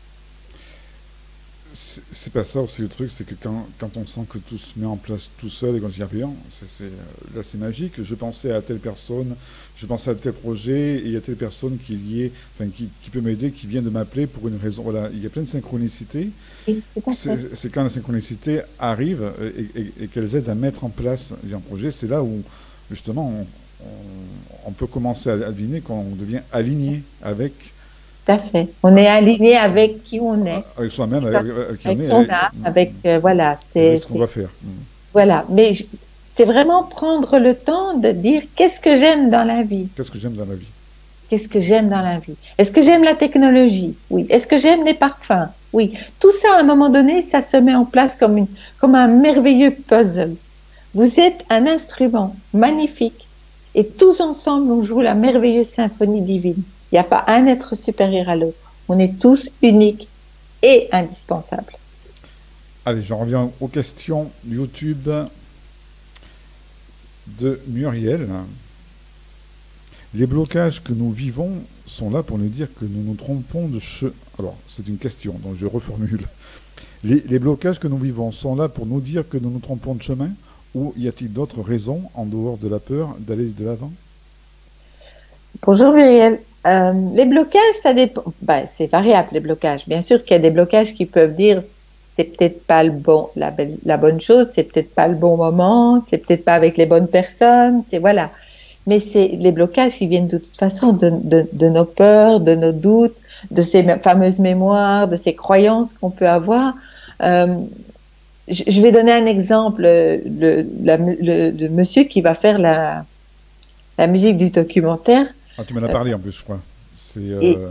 C'est c'est pas ça aussi le truc, c'est que quand, quand on sent que tout se met en place tout seul et quand il y a rien, c'est, c'est, là c'est magique. Je pensais à telle personne, je pensais à tel projet, et il y a telle personne qui, est liée, enfin, qui, qui peut m'aider, qui vient de m'appeler pour une raison. Voilà, il y a plein de synchronicités. Oui, c'est C'est, c'est quand la synchronicité arrive et, et, et qu'elles aident à mettre en place un projet, c'est là où justement on, on, on peut commencer à deviner qu'on devient aligné avec. Tout à fait. On est aligné avec qui on est. Avec soi-même, avec, avec qui Avec on est. son âme, avec, euh, voilà, c'est, avec ce qu'on c'est- va faire. Mm. voilà. Mais je- c'est vraiment prendre le temps de dire qu'est-ce que j'aime dans la vie. Qu'est-ce que j'aime dans la vie? Qu'est-ce que j'aime dans la vie? Est-ce que j'aime la technologie? Oui. Est-ce que j'aime les parfums? Oui. Tout ça, à un moment donné, ça se met en place comme, une, comme un merveilleux puzzle. Vous êtes un instrument magnifique et tous ensemble, on joue la merveilleuse symphonie divine. Il n'y a pas un être supérieur à l'autre. On est tous uniques et indispensables. Allez, j'en reviens aux questions YouTube de Muriel. Les blocages que nous vivons sont là pour nous dire que nous nous trompons de chemin. Alors, c'est une question, donc je reformule. Les, les blocages que nous vivons sont là pour nous dire que nous nous trompons de chemin, ou y a-t-il d'autres raisons, en dehors de la peur, d'aller de l'avant? Bonjour Muriel. Euh, les blocages, ça dépend. Ben, c'est variable, les blocages. Bien sûr qu'il y a des blocages qui peuvent dire c'est peut-être pas le bon, la, la bonne chose, c'est peut-être pas le bon moment, c'est peut-être pas avec les bonnes personnes, c'est voilà. Mais c'est les blocages qui viennent de toute façon de, de, de nos peurs, de nos doutes, de ces fameuses mémoires, de ces croyances qu'on peut avoir. Euh, je, je vais donner un exemple. Le, la, le, le monsieur qui va faire la, la musique du documentaire. Ah, tu m'en as parlé euh, en plus, je crois. C'est euh,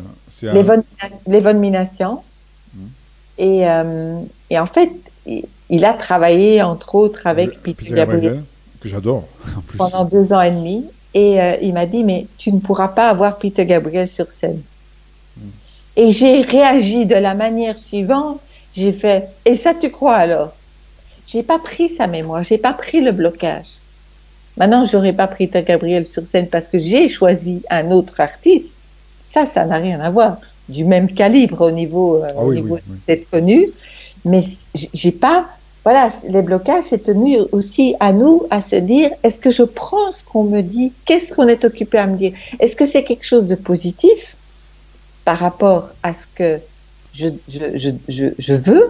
Lévon Minassian. Hum. Et, euh, et en fait, il, il a travaillé entre autres avec le, Peter Gabriel, que j'adore en plus. Pendant deux ans et demi. Et euh, il m'a dit, mais tu ne pourras pas avoir Peter Gabriel sur scène. Mm. Et j'ai réagi de la manière suivante. J'ai fait, et ça tu crois alors? J'ai pas pris sa mémoire, j'ai pas pris le blocage. Maintenant, j'aurais pas pris Peter Gabriel sur scène parce que j'ai choisi un autre artiste. Ça, ça n'a rien à voir. Du même calibre au niveau, euh, ah, au oui, niveau oui, oui. d'être connu. Mais j'ai pas... Voilà, les blocages, c'est tenu aussi à nous à se dire, est-ce que je prends ce qu'on me dit? Qu'est-ce qu'on est occupé à me dire? Est-ce que c'est quelque chose de positif par rapport à ce que je, je, je, je, je veux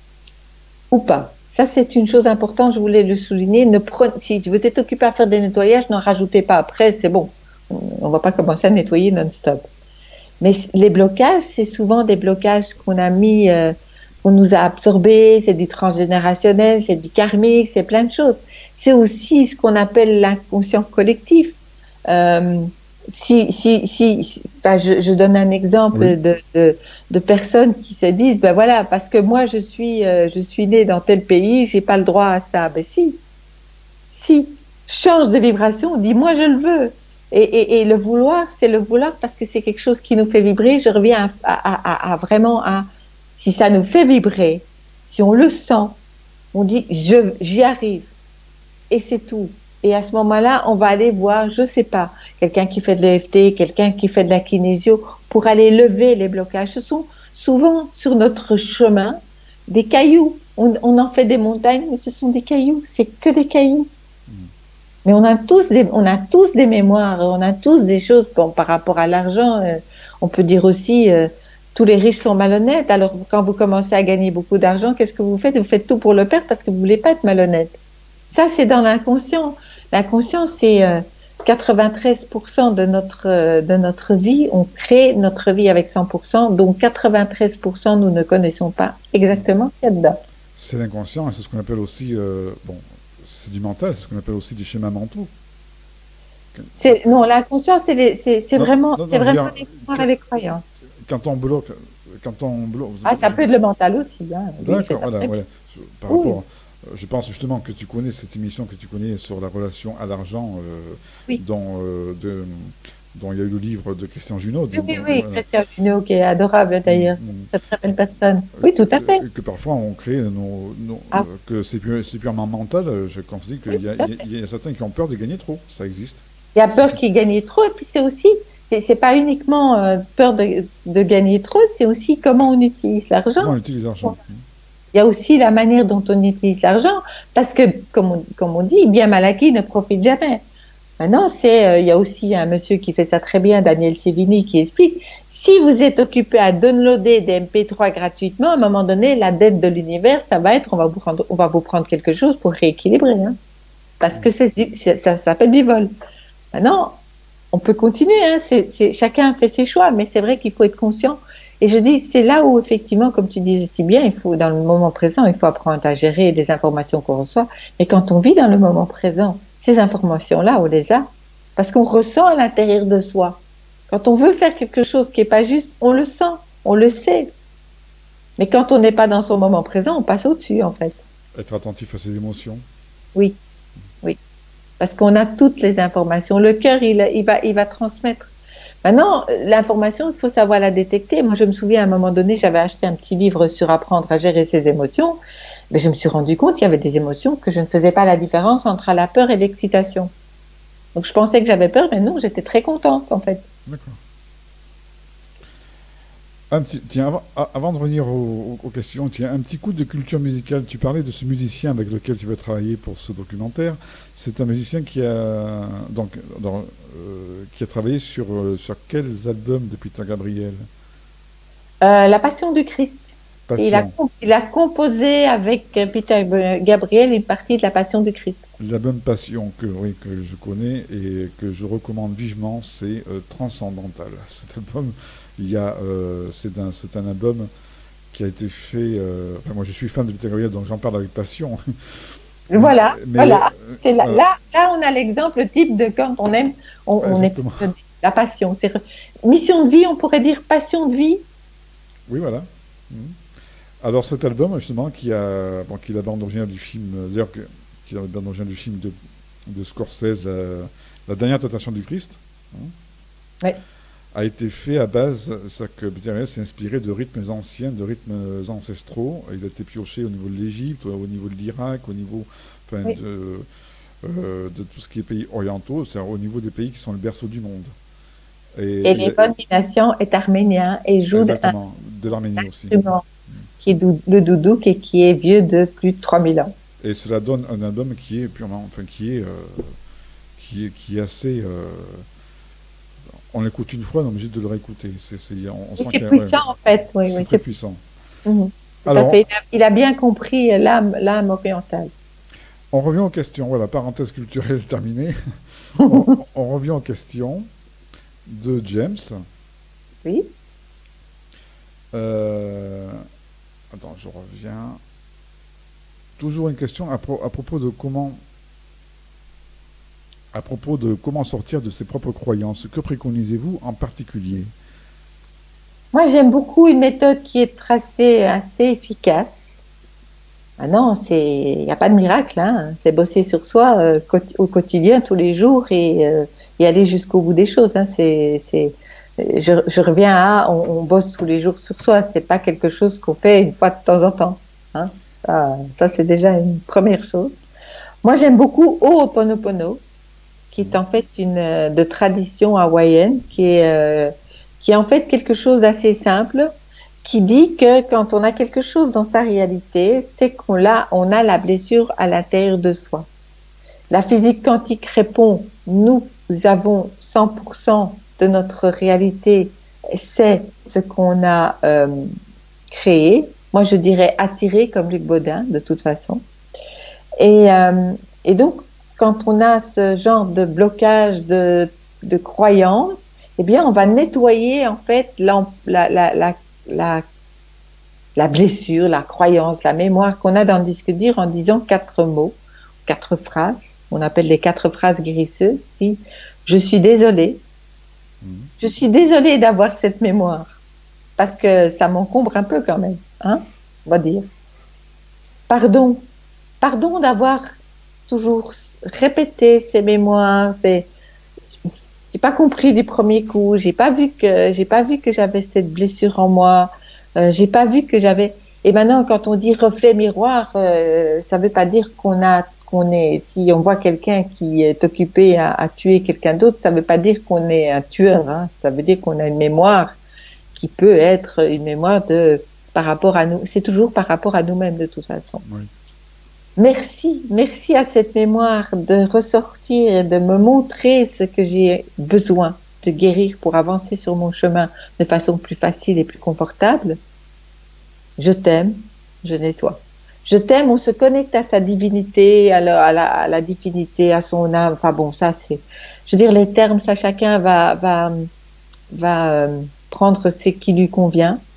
ou pas? Ça, c'est une chose importante, je voulais le souligner. Ne prenez, si vous êtes occupé à faire des nettoyages, n'en rajoutez pas après, c'est bon. On ne va pas commencer à nettoyer non-stop. Mais les blocages, c'est souvent des blocages qu'on a mis... Euh, on nous a absorbés, c'est du transgénérationnel, c'est du karmique, c'est plein de choses. C'est aussi ce qu'on appelle l'inconscient collectif. Euh, si, si, si, enfin, je, je donne un exemple oui. de, de, de personnes qui se disent, ben voilà, parce que moi je suis, euh, je suis née dans tel pays, j'ai pas le droit à ça. Ben si, si, change de vibration, dis moi je le veux. Et, et, et le vouloir, c'est le vouloir parce que c'est quelque chose qui nous fait vibrer. Je reviens à, à, à, à vraiment à si ça nous fait vibrer, si on le sent, on dit je, j'y arrive et c'est tout. Et à ce moment-là, on va aller voir, je sais pas, quelqu'un qui fait de l'E F T, quelqu'un qui fait de la kinésio pour aller lever les blocages. Ce sont souvent sur notre chemin des cailloux. On, on en fait des montagnes, mais ce sont des cailloux. C'est que des cailloux. Mmh. Mais on a tous des, on a tous des mémoires, on a tous des choses. Bon, par rapport à l'argent, euh, on peut dire aussi. Euh, Tous les riches sont malhonnêtes. Alors, quand vous commencez à gagner beaucoup d'argent, qu'est-ce que vous faites? Vous faites tout pour le perdre parce que vous ne voulez pas être malhonnête. Ça, c'est dans l'inconscient. L'inconscient, c'est euh, quatre-vingt-treize pour cent de notre, euh, de notre vie. On crée notre vie avec cent pour cent. Donc, quatre-vingt-treize pour cent, nous ne connaissons pas exactement ce qu'il y a dedans. C'est l'inconscient et c'est ce qu'on appelle aussi... Euh, bon, c'est du mental, c'est ce qu'on appelle aussi des schémas mentaux. C'est, non, l'inconscient, c'est, c'est, c'est non, vraiment, non, non, c'est vraiment les croyances et les croyances. Quand on bloque, quand on bloque. Ah, ça peut être le mental aussi. Hein. D'accord, voilà, voilà. Par oui. rapport, je pense justement que tu connais cette émission que tu connais sur la relation à l'argent, euh, oui. dont, euh, de, dont il y a eu le livre de Christian Junod. Oui, oui, oui, voilà. Christian Junod, qui est adorable d'ailleurs, mmh. très très belle personne. Oui, tout à fait. Que, que parfois on crée nos, nos ah. euh, que c'est, pure, c'est purement mental. Je considère qu'il oui, y, y, y a certains qui ont peur de gagner trop. Ça existe. Il y a peur qu'ils gagnent trop, et puis c'est aussi. C'est, c'est pas uniquement euh, peur de, de gagner trop, c'est aussi comment on utilise l'argent. Comment on utilise l'argent. Il y a aussi la manière dont on utilise l'argent, parce que, comme on, comme on dit, bien mal acquis ne profite jamais. Maintenant, c'est, euh, il y a aussi un monsieur qui fait ça très bien, Daniel Sévigny, qui explique, si vous êtes occupé à downloader des M P trois gratuitement, à un moment donné, la dette de l'univers, ça va être, on va vous prendre, on va vous prendre quelque chose pour rééquilibrer, hein, parce que c'est, c'est, ça, ça s'appelle du vol. Maintenant, on peut continuer, hein, c'est, c'est, chacun fait ses choix, mais c'est vrai qu'il faut être conscient Et je dis, c'est là où effectivement, comme tu disais si bien, il faut, dans le moment présent, il faut apprendre à gérer les informations qu'on reçoit. Mais quand on vit dans le moment présent, ces informations-là, on les a. Parce qu'on ressent à l'intérieur de soi. Quand on veut faire quelque chose qui n'est pas juste, on le sent, on le sait. Mais quand on n'est pas dans son moment présent, on passe au-dessus, en fait. Être attentif à ses émotions. Oui, oui. Parce qu'on a toutes les informations. Le cœur, il, il, va, il va transmettre. Maintenant, l'information, il faut savoir la détecter. Moi, je me souviens, à un moment donné, j'avais acheté un petit livre sur apprendre à gérer ses émotions. Mais je me suis rendu compte qu'il y avait des émotions que je ne faisais pas la différence entre la peur et l'excitation. Donc, je pensais que j'avais peur, mais non, j'étais très contente, en fait. D'accord. Un petit, tiens, avant, avant de revenir aux, aux questions, tiens, un petit coup de culture musicale. Tu parlais de ce musicien avec lequel tu vas travailler pour ce documentaire. C'est un musicien qui a donc dans, euh, qui a travaillé sur sur quels albums de Peter Gabriel? Euh, la Passion du Christ. Il a, Passion. il a composé avec Peter Gabriel une partie de la Passion du Christ. L'album Passion que oui que je connais et que je recommande vivement, c'est euh, Transcendantal. Cet album, il y a euh, c'est un c'est un album qui a été fait. Euh, enfin, moi, je suis fan de Peter Gabriel, donc j'en parle avec passion. Voilà, Mais, voilà. C'est là, voilà. là, là, on a l'exemple type de quand on aime, on, on est Exactement. passionné. La passion. C'est mission de vie, on pourrait dire passion de vie. Oui, voilà. Mhm. Alors cet album, justement, qui a, bon, qui est la bande originale du film, euh, d'ailleurs, que- qui est la bande originale du film de, de Scorsese, la, la dernière tentation du Christ, hein, Oui. a été fait à base, ça que Peter Gabriel s'est inspiré de rythmes anciens, de rythmes ancestraux. Il a été pioché au niveau de l'Égypte, au niveau de l'Irak, au niveau, enfin, Oui. de, euh, de tout ce qui est pays orientaux, c'est-à-dire au niveau des pays qui sont le berceau du monde. Et, Et il a- Léon Minassian est arménien et joue un exactement, de l'Arménie aussi. instrument qui est dou- le doudouk et qui est vieux de plus de trois mille ans. Et cela donne un album qui est purement, enfin qui est, euh, qui est, qui est assez. Euh, on l'écoute une fois, on est obligé de le réécouter. C'est, c'est, on, on Et sent c'est qu'il y a- ouais, puissant en fait, oui, c'est oui, très c'est puissant. Mhm. Tout à Alors, fait. Il a, il a bien compris l'âme, l'âme orientale. on revient aux questions. Voilà, parenthèse culturelle terminée. on, on revient aux questions de James. Oui. Euh, attends, je reviens. Toujours une question à, pro- à propos de comment. À propos de comment sortir de ses propres croyances. Que préconisez-vous en particulier? Moi, j'aime beaucoup une méthode qui est tracée assez efficace. Ah non, c'est, il n'y a pas de miracle, hein. C'est bosser sur soi euh, quoti- au quotidien, tous les jours, et, euh, et aller jusqu'au bout des choses, hein. C'est, c'est, je, je reviens à, on, on bosse tous les jours sur soi. C'est pas quelque chose qu'on fait une fois de temps en temps, hein. Ça, ça c'est déjà une première chose. Moi, j'aime beaucoup Ho'oponopono, qui est en fait une euh, de tradition hawaïenne, qui est euh, qui est en fait quelque chose d'assez simple, qui dit que quand on a quelque chose dans sa réalité, c'est qu'on l'a, on a la blessure à l'intérieur de soi. La physique quantique répond, nous avons cent pour cent de notre réalité, c'est ce qu'on a euh, créé. Moi, je dirais attiré, comme Luc Baudin, de toute façon. Et, euh, et donc, quand on a ce genre de blocage de, de croyances, eh bien, on va nettoyer en fait la, la, la, la, la, la blessure, la croyance, la mémoire qu'on a dans le disque dur en disant quatre mots, quatre phrases. On appelle les quatre phrases guérisseuses. Si je suis désolée, Mhm. je suis désolée d'avoir cette mémoire parce que ça m'encombre un peu quand même, hein, on va dire. Pardon, pardon d'avoir toujours répété ces mémoires. C'est, j'ai pas compris du premier coup. J'ai pas vu que j'ai pas vu que j'avais cette blessure en moi. Euh, j'ai pas vu que j'avais. Et maintenant, quand on dit reflet miroir, euh, ça veut pas dire qu'on a qu'on est. Si on voit quelqu'un qui est occupé à, à tuer quelqu'un d'autre, ça veut pas dire qu'on est un tueur, hein. Ça veut dire qu'on a une mémoire qui peut être une mémoire de par rapport à nous. C'est toujours par rapport à nous-mêmes de toute façon. Oui. Merci, merci à cette mémoire de ressortir et de me montrer ce que j'ai besoin de guérir pour avancer sur mon chemin de façon plus facile et plus confortable. Je t'aime, je nettoie. Je t'aime, on se connecte à sa divinité, à la, à la, à la divinité, à son âme. Enfin bon, ça c'est, je veux dire, les termes, ça chacun va, va, va euh, prendre ce qui lui convient.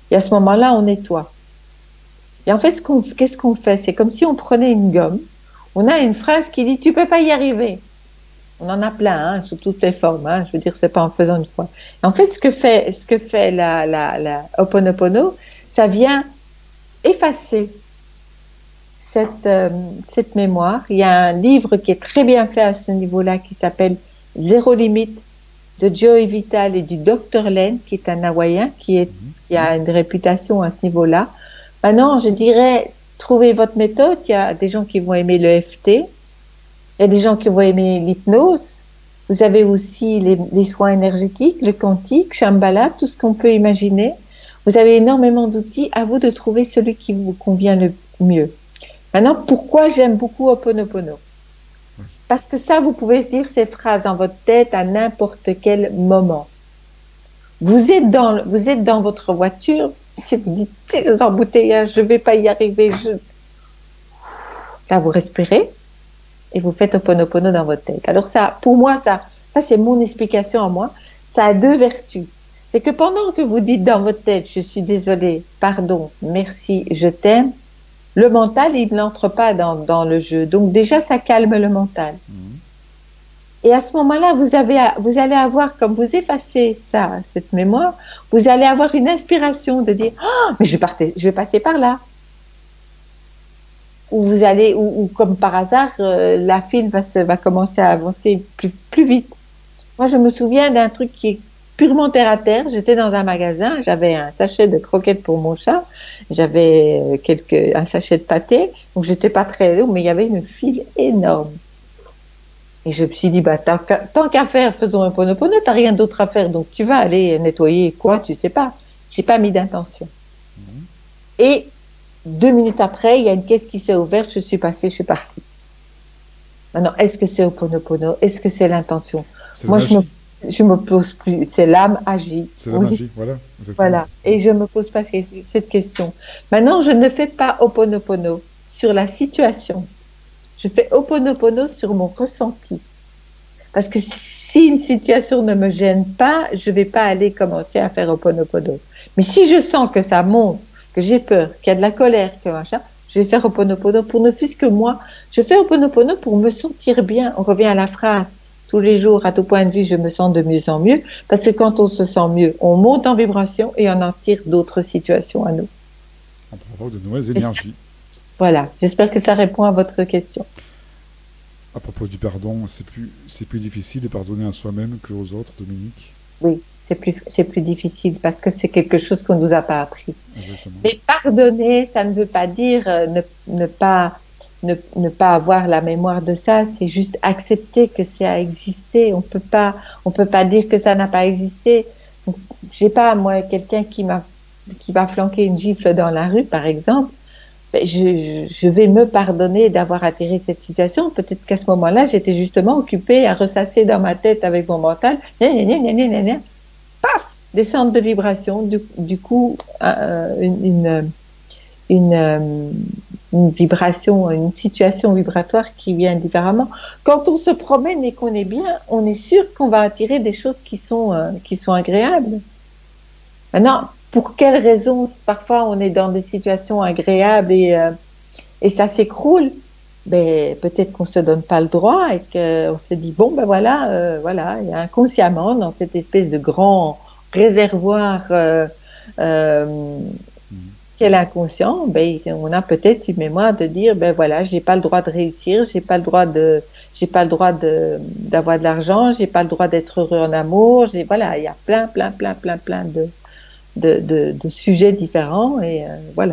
Et à ce moment-là, on nettoie. Et en fait, ce qu'on, qu'est-ce qu'on fait? C'est comme si on prenait une gomme. On a une phrase qui dit « tu peux pas y arriver ». On en a plein, hein, sous toutes les formes. Hein, je veux dire, c'est pas en faisant une fois. Et en fait, ce que fait, ce que fait la, la, la Ho'oponopono, ça vient effacer cette, euh, cette mémoire. Il y a un livre qui est très bien fait à ce niveau-là, qui s'appelle Zéro limite, de Joey Vital et du docteur Len, qui est un Hawaïen, qui, est, qui a une réputation à ce niveau-là. Maintenant, je dirais, trouvez votre méthode. Il y a des gens qui vont aimer le F T. Il y a des gens qui vont aimer l'hypnose. Vous avez aussi les, les soins énergétiques, le quantique, Shambhala, tout ce qu'on peut imaginer. Vous avez énormément d'outils. À vous de trouver celui qui vous convient le mieux. Maintenant, pourquoi j'aime beaucoup Ho'oponopono? Parce que ça, vous pouvez dire ces phrases dans votre tête à n'importe quel moment. Vous êtes dans, vous êtes dans votre voiture. Si vous dites, ces embouteillages, je ne vais pas y arriver. Je... Là, vous respirez. Et vous faites Ho'oponopono dans votre tête. Alors ça, pour moi, ça, ça c'est mon explication à moi, ça a deux vertus. C'est que pendant que vous dites dans votre tête, je suis désolé, pardon, merci, je t'aime, le mental, il n'entre pas dans, dans le jeu. Donc déjà, ça calme le mental. Mmh. Et à ce moment-là, vous, avez, vous allez avoir, comme vous effacez ça, cette mémoire, vous allez avoir une inspiration de dire, ah, mais je vais, partir, je vais passer par là. Ou vous allez, ou, ou comme par hasard, euh, la file va, se, va commencer à avancer plus, plus vite. Moi, je me souviens d'un truc qui est purement terre à terre. J'étais dans un magasin, j'avais un sachet de croquettes pour mon chat, j'avais quelques, un sachet de pâté, donc j'étais pas très loin, mais il y avait une file énorme. Et je me suis dit, bah, tant qu'à, tant qu'à faire, faisons un Ho'oponopono, t'as rien d'autre à faire, donc tu vas aller nettoyer quoi, tu sais pas. J'ai pas mis d'intention. Mmh. Et deux minutes après, il y a une caisse qui s'est ouverte, je suis passée, je suis partie. Maintenant, est-ce que c'est Ho'oponopono? Est-ce que c'est l'intention? Moi, je me, je me pose plus. C'est l'âme agit. C'est l'âme oui. agit, voilà. Exactement. Voilà. Et je me pose pas cette question. Maintenant, je ne fais pas Ho'oponopono sur la situation. Je fais Ho'oponopono sur mon ressenti. Parce que si une situation ne me gêne pas, je vais pas aller commencer à faire Ho'oponopono. Mais si je sens que ça monte, que j'ai peur, qu'il y a de la colère, que machin, je vais faire Ho'oponopono pour ne fût-ce que moi. Je fais Ho'oponopono pour me sentir bien. On revient à la phrase, tous les jours, à tout point de vue, je me sens de mieux en mieux, parce que quand on se sent mieux, on monte en vibration et on en tire d'autres situations à nous. On provoque de nouvelles énergies. Voilà, j'espère que ça répond à votre question. À propos du pardon, c'est plus, c'est plus difficile de pardonner à soi-même qu'aux autres, Dominique? Oui. C'est plus, c'est plus difficile parce que c'est quelque chose qu'on ne nous a pas appris. Exactement. Mais pardonner, ça ne veut pas dire euh, ne, ne, pas, ne, ne pas avoir la mémoire de ça, c'est juste accepter que ça a existé. On peut pas, on peut pas dire que ça n'a pas existé. Je sais pas, moi, quelqu'un qui m'a, qui m'a flanqué une gifle dans la rue, par exemple, ben je, je vais me pardonner d'avoir attiré cette situation. Peut-être qu'à ce moment-là, j'étais justement occupée à ressasser dans ma tête avec mon mental, gna, gna, gna, gna, gna, gna. Paf, des centres de vibration, du, du coup, euh, une, une, une, euh, une vibration, une situation vibratoire qui vient différemment. Quand on se promène et qu'on est bien, on est sûr qu'on va attirer des choses qui sont, euh, qui sont agréables. Maintenant, pour quelles raisons, parfois on est dans des situations agréables et, euh, et ça s'écroule? Ben, peut-être qu'on se donne pas le droit et qu'on se dit bon ben voilà, euh, voilà, il y a inconsciemment dans cette espèce de grand réservoir euh, euh, qu'est l'inconscient, ben on a peut-être une mémoire de dire ben voilà, j'ai pas le droit de réussir, j'ai pas le droit de, j'ai pas le droit de d'avoir de l'argent, j'ai pas le droit d'être heureux en amour, j'ai voilà, il y a plein plein plein plein plein de de, de, de sujets différents et euh, voilà.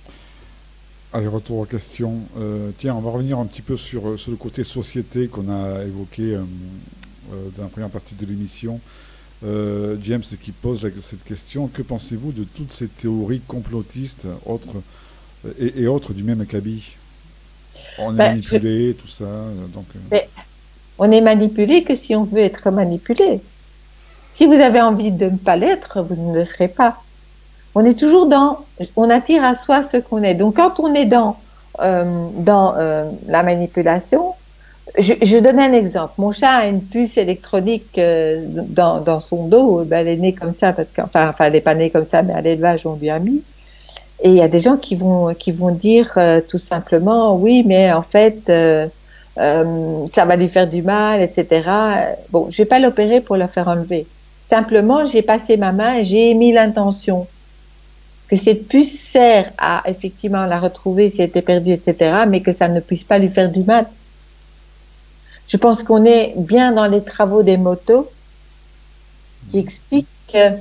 Allez, retour aux questions. Euh, tiens, on va revenir un petit peu sur, sur le côté société qu'on a évoqué euh, euh, dans la première partie de l'émission. Euh, James qui pose la, cette question, que pensez-vous de toutes ces théories complotistes autres, et, et autres du même acabit? On est ben, manipulé, je... tout ça. Donc, euh... on est manipulé que si on veut être manipulé. Si vous avez envie de ne pas l'être, vous ne le serez pas. On est toujours dans, on attire à soi ce qu'on est. Donc quand on est dans, euh, dans euh, la manipulation, Je, je donne un exemple. Mon chat a une puce électronique euh, dans, dans son dos. Ben, elle est née comme ça parce qu'enfin, enfin, elle n'est pas née comme ça, mais à l'élevage on lui a mis. Et il y a des gens qui vont qui vont dire euh, tout simplement, oui, mais en fait, euh, euh, ça va lui faire du mal, et cetera. Bon, je vais pas l'opérer pour la faire enlever. Simplement, j'ai passé ma main et j'ai émis l'intention que cette puce sert à effectivement la retrouver si elle était perdue, et cetera, mais que ça ne puisse pas lui faire du mal. Je pense qu'on est bien dans les travaux des motos qui expliquent que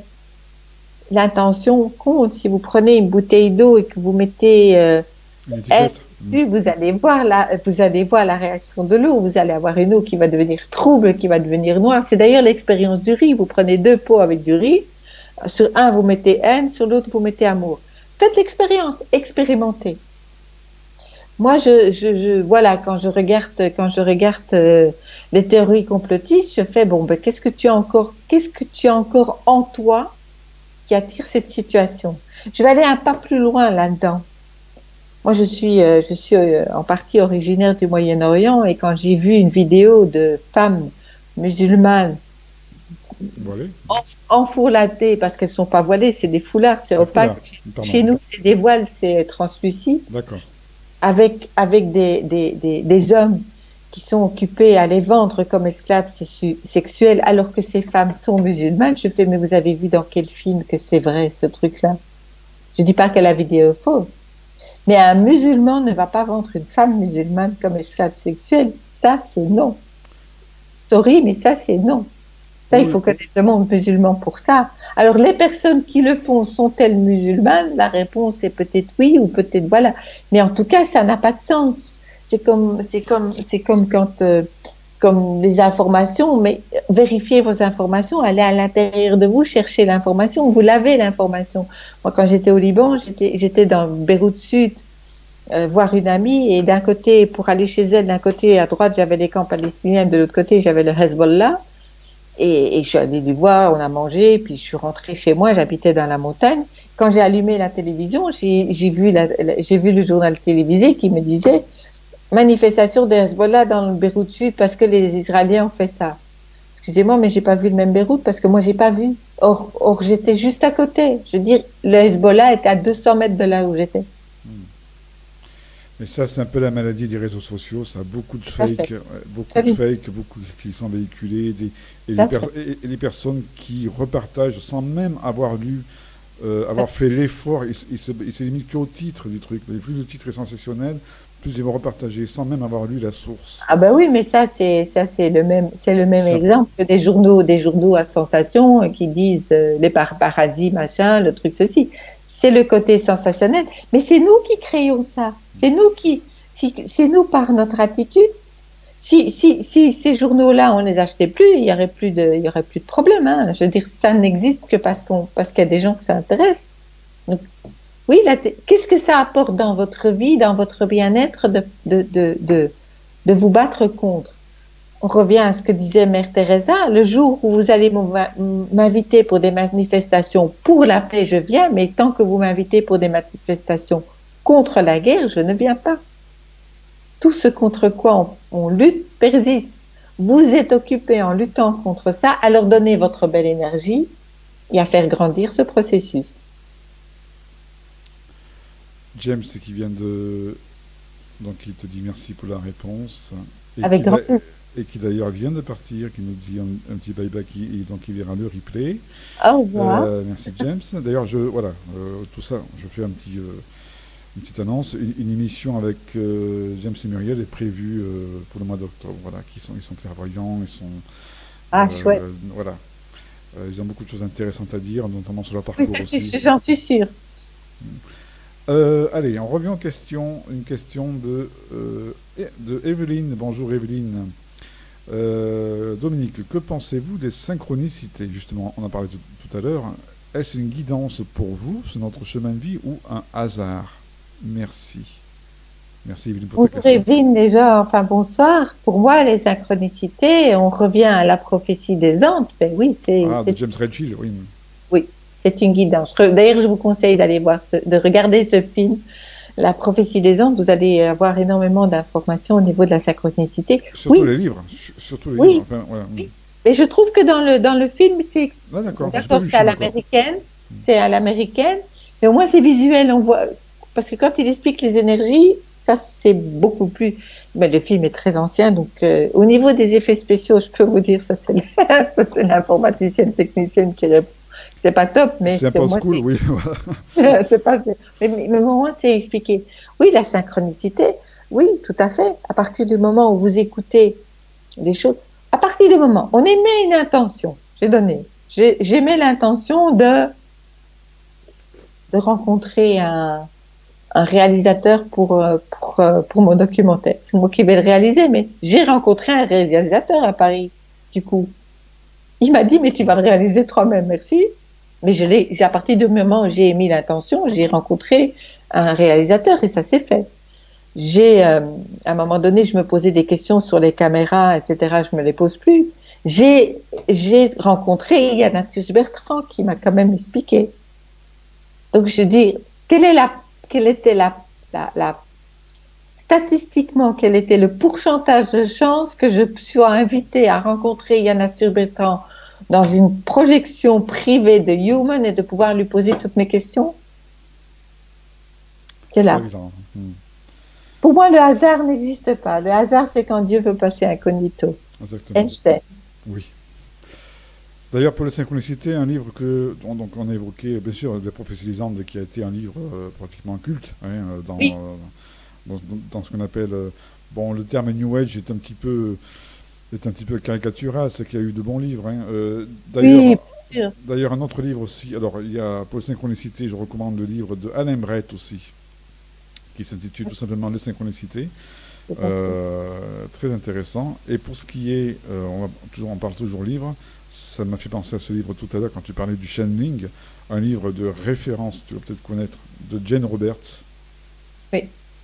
l'intention compte. Si vous prenez une bouteille d'eau et que vous mettez euh, Une elle étiquette. dessus, vous allez voir la, vous allez voir la réaction de l'eau. Vous allez avoir une eau qui va devenir trouble, qui va devenir noire. C'est d'ailleurs l'expérience du riz. Vous prenez deux pots avec du riz. Sur un, vous mettez haine, sur l'autre, vous mettez amour. Faites l'expérience, expérimentez. Moi, je, je, je, voilà, quand je regarde, quand je regarde euh, les théories complotistes, je fais bon, ben, qu'est-ce que tu as encore, qu'est-ce que tu as encore en toi qui attire cette situation? Je vais aller un pas plus loin là-dedans. Moi, je suis, euh, je suis euh, en partie originaire du Moyen-Orient et quand j'ai vu une vidéo de femmes musulmanes Voilé. enfourlatées parce qu'elles sont pas voilées, c'est des foulards, c'est Ah, opaque. foulard. Pardon. Chez nous, c'est des voiles, c'est translucide. D'accord. Avec, avec des, des, des, des hommes qui sont occupés à les vendre comme esclaves sexuels alors que ces femmes sont musulmanes. Je fais, mais vous avez vu dans quel film que c'est vrai ce truc-là? Je dis pas que la vidéo est fausse, mais un musulman ne va pas vendre une femme musulmane comme esclave sexuelle. Ça, c'est non. Sorry, mais ça, c'est non. Ça, Oui, il faut oui. connaître le monde musulman pour ça. Alors, les personnes qui le font sont-elles musulmanes? La réponse est peut-être oui ou peut-être voilà. Mais en tout cas, ça n'a pas de sens. C'est comme, c'est comme, c'est comme quand, euh, comme les informations, mais vérifiez vos informations, allez à l'intérieur de vous, cherchez l'information, vous l'avez l'information. Moi, quand j'étais au Liban, j'étais, j'étais dans Beyrouth Sud, euh, voir une amie, et d'un côté, pour aller chez elle, d'un côté, à droite, j'avais les camps palestiniens, de l'autre côté, j'avais le Hezbollah. Et, et je suis allée lui voir, on a mangé, puis je suis rentrée chez moi, j'habitais dans la montagne. Quand j'ai allumé la télévision, j'ai, j'ai vu la, la, j'ai vu le journal télévisé qui me disait manifestation de Hezbollah dans le Beyrouth Sud parce que les Israéliens ont fait ça. Excusez-moi, mais j'ai pas vu le même Beyrouth parce que moi j'ai pas vu. Or, or j'étais juste à côté. Je veux dire, le Hezbollah était à deux cents mètres de là où j'étais. Mais ça, c'est un peu la maladie des réseaux sociaux. Ça a beaucoup de Tout à fait. fake, euh, beaucoup de Absolument. fake, beaucoup qui sont véhiculés, des, et, Tout les à per- fait. et- et les personnes qui repartagent sans même avoir lu, euh, avoir fait l'effort. Ils, ils se, ils se limitent qu'au titre du truc. Mais plus le titre est sensationnel, plus ils vont repartager sans même avoir lu la source. Ah ben oui, mais ça c'est ça c'est le même c'est le même Ça, exemple que des journaux des journaux à sensation euh, qui disent euh, les par paradis machin le truc ceci. C'est le côté sensationnel, mais c'est nous qui créons ça. C'est nous qui si, c'est nous par notre attitude. Si si si ces journaux-là on les achetait plus, il y aurait plus de il y aurait plus de problème. Hein. Je veux dire ça n'existe que parce qu'on parce qu'il y a des gens qui s'intéressent. Donc, oui, la té- qu'est-ce que ça apporte dans votre vie, dans votre bien-être de, de, de, de, de vous battre contre? On revient à ce que disait Mère Teresa, le jour où vous allez m'inv- m'inviter pour des manifestations pour la paix, je viens, mais tant que vous m'invitez pour des manifestations contre la guerre, je ne viens pas. Tout ce contre quoi on, on lutte persiste. Vous êtes occupé en luttant contre ça, alors donnez votre belle énergie et à faire grandir ce processus. James qui vient de... Donc il te dit merci pour la réponse. Et Avec qui, grand d'a- plaisir. et qui d'ailleurs vient de partir, qui nous dit un, un petit bye-bye, qui, et donc il verra le replay. Au revoir. Euh, merci James. D'ailleurs, je voilà, euh, tout ça, je fais un petit, euh, une petite annonce. Une, une émission avec euh, James et Muriel est prévue euh, pour le mois d'octobre. Voilà, qui sont, ils sont clairvoyants, ils sont, Ah, euh, chouette. voilà, Euh, ils ont beaucoup de choses intéressantes à dire, notamment sur leur Oui, parcours ça, aussi. c'est- j'en suis sûre. Euh, allez, on revient aux questions. Une question de, euh, de Evelyne. Bonjour Evelyne. Euh, Dominique, que pensez-vous des synchronicités? Justement, on en parlait tout, tout à l'heure. Est-ce une guidance pour vous sur notre chemin de vie ou un hasard? Merci. Merci Evelyne pour ta Bonjour question. Evelyne, déjà, enfin bonsoir. Pour moi, les synchronicités, on revient à la prophétie des anges. Ben oui, c'est Ah, de c'est- James Redfield, oui. oui, c'est une guidance. D'ailleurs, je vous conseille d'aller voir, ce- de regarder ce film, la prophétie des anges, vous allez avoir énormément d'informations au niveau de la synchronicité. Surtout Oui, les livres. su- Surtout les livres. oui, Enfin, voilà. Mm. oui. Mais je trouve que dans le, dans le film, c'est Ah, d'accord. J'ai pas d'accord, vu le c'est à film encore. l'américaine, c'est à l'américaine, mais au moins c'est visuel, on voit, parce que quand il explique les énergies, ça c'est beaucoup plus, mais le film est très ancien, donc euh, au niveau des effets spéciaux, je peux vous dire, ça c'est ça, c'est l'informaticienne technicienne qui répond. C'est pas top, mais C'est un c'est au moins post-school, c'est oui. Voilà. c'est pas, c'est- mais, mais, mais au moins c'est expliqué. Oui, la synchronicité, oui, tout à fait. À partir du moment où vous écoutez les choses, à partir du moment, on émet une intention, j'ai donné, j'ai- j'émets l'intention de, de rencontrer un, un réalisateur pour, euh, pour, euh, pour mon documentaire. C'est moi qui vais le réaliser, mais j'ai rencontré un réalisateur à Paris, du coup. Il m'a dit, mais tu vas le réaliser toi-même, merci. Mais je l'ai, à partir du moment où j'ai émis l'intention, j'ai rencontré un réalisateur et ça s'est fait. J'ai, euh, à un moment donné, je me posais des questions sur les caméras, et cetera. Je me les pose plus. J'ai, j'ai rencontré Yann Bertrand qui m'a quand même expliqué. Donc je dis, quelle est la, quelle était la, la, la statistiquement, quel était le pourcentage de chances que je sois invitée à rencontrer Yann Bertrand dans une projection privée de Human et de pouvoir lui poser toutes mes questions? C'est C'est pas là. évident. Mm. Pour moi, le hasard n'existe pas. Le hasard, c'est quand Dieu veut passer incognito. Exactement. Einstein. Oui. D'ailleurs, pour la synchronicité, un livre que dont- donc on a évoqué, bien sûr, Les prophéties lisantes, qui a été un livre euh, pratiquement culte hein, euh, dans, Oui, euh, dans, dans- dans ce qu'on appelle, euh, bon, le terme New Age est un petit peu, est un petit peu caricatural, c'est qu'il y a eu de bons livres. Hein. Euh, oui, d'ailleurs, bien sûr. d'ailleurs, un autre livre aussi. Alors, il y a pour la synchronicité, je recommande le livre de Alain Brett aussi, qui s'intitule tout simplement Les synchronicités. Tout à fait. Euh, très intéressant. Et pour ce qui est, euh, on, va toujours, on parle toujours livre, ça m'a fait penser à ce livre tout à l'heure quand tu parlais du channeling, un livre de référence, tu vas peut-être connaître, de Jane Roberts, Oui.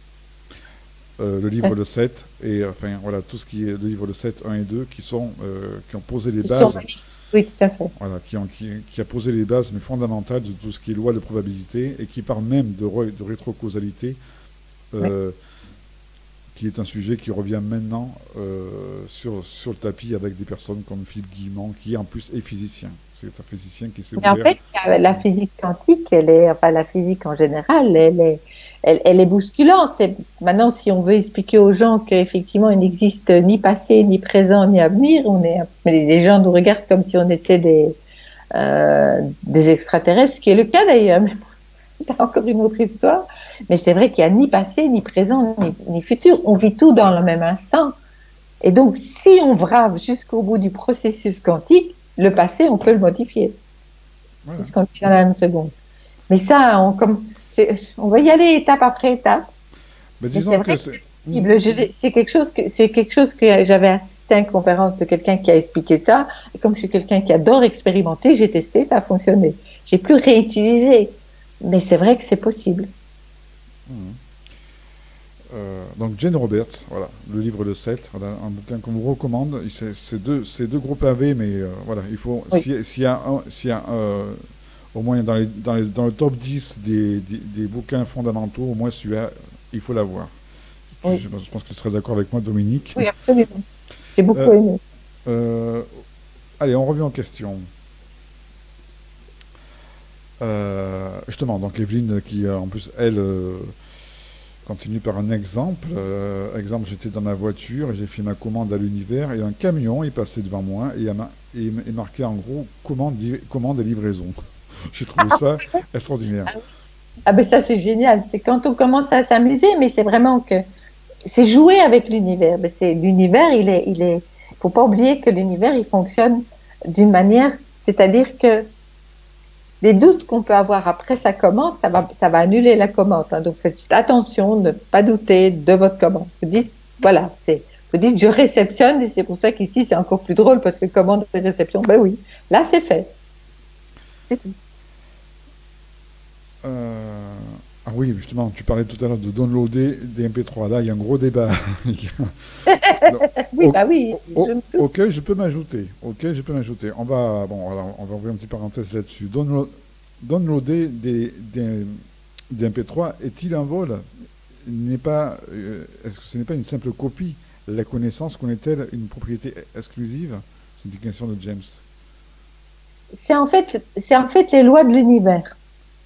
euh, le livre Le sept, et euh, enfin voilà, tout ce qui est le livre Le sept, un et deux, qui, sont, euh, qui ont posé les Ils sont bases, magnifiques. Oui, tout à fait. voilà, qui, ont, qui, qui a posé les bases mais fondamentales de tout ce qui est loi de probabilité, et qui parle même de, re- de rétrocausalité. Oui. Euh, qui est un sujet qui revient maintenant euh, sur, sur le tapis avec des personnes comme Philippe Guillemont, qui en plus est physicien. C'est un physicien qui s'est Mais en ouvert. fait, la la physique quantique, elle est, enfin la physique en général, elle est, elle, elle est bousculante. C'est- Maintenant, si on veut expliquer aux gens qu'effectivement, il n'existe ni passé, ni présent, ni avenir, on est, mais les gens nous regardent comme si on était des, euh, des extraterrestres, ce qui est le cas d'ailleurs. Mais c'est encore une autre histoire. Mais c'est vrai qu'il n'y a ni passé, ni présent, ni, ni futur. On vit tout dans le même instant. Et donc, si on brave jusqu'au bout du processus quantique, le passé, on peut le modifier, Voilà. puisqu'on est dans la même seconde. Mais ça, on, comme, c'est- on va y aller étape après étape. Mais Mais c'est disons vrai que que c'est. c'est possible. Je l'ai- C'est quelque chose que, c'est quelque chose que j'avais assisté à une conférence de quelqu'un qui a expliqué ça. Et comme je suis quelqu'un qui adore expérimenter, j'ai testé, ça a fonctionné. J'ai plus réutilisé. Mais c'est vrai que c'est possible. Mhm. Euh, donc Jane Roberts, voilà, le livre Le sept, voilà, un bouquin qu'on vous recommande. C'est c'est deux, c'est deux gros pavés, mais euh, voilà, il faut, Oui. si- s'il y a, un- s'il y a euh, au moins dans, les, dans, les- dans le top dix des, des, des bouquins fondamentaux, au moins celui-là, il faut l'avoir. Je, Oui, je pense je pense que tu serais d'accord avec moi, Dominique. oui, absolument. J'ai beaucoup Euh, aimé. euh, allez, on revient en question. Euh, justement, donc Evelyne, qui euh, en plus, elle, euh, continue par un exemple. Euh, exemple, j'étais dans ma voiture et j'ai fait ma commande à l'univers et un camion est passé devant moi et, a ma- et est marqué en gros commande, li- commande et livraison. J'ai trouvé ça extraordinaire. Ah ben ça c'est génial. C'est quand on commence à s'amuser, mais c'est vraiment que c'est jouer avec l'univers. Mais c'est l'univers, il est, il est. Faut pas oublier que l'univers il fonctionne d'une manière, c'est-à-dire que les doutes qu'on peut avoir après sa commande, ça va, ça va annuler la commande. Hein. Donc faites attention, ne pas douter de votre commande. Vous dites, voilà, c'est, vous dites, je réceptionne et c'est pour ça qu'ici c'est encore plus drôle parce que commande et réception, ben oui, là c'est fait, c'est tout. Euh, ah oui, justement, tu parlais tout à l'heure de downloader des M P trois. Là, il y a un gros débat. Alors, Oui, au- bah oui, au- je me doute. auquel je peux m'ajouter. Auquel je peux m'ajouter. On va, bon, alors, on va ouvrir une petite parenthèse là-dessus. Download- downloader des, des, D M P trois est-il un vol? N'est pas, euh, est-ce que ce n'est pas une simple copie? La connaissance connaît-elle une propriété exclusive? C'est une question de James. C'est en fait, c'est en fait les lois de l'univers.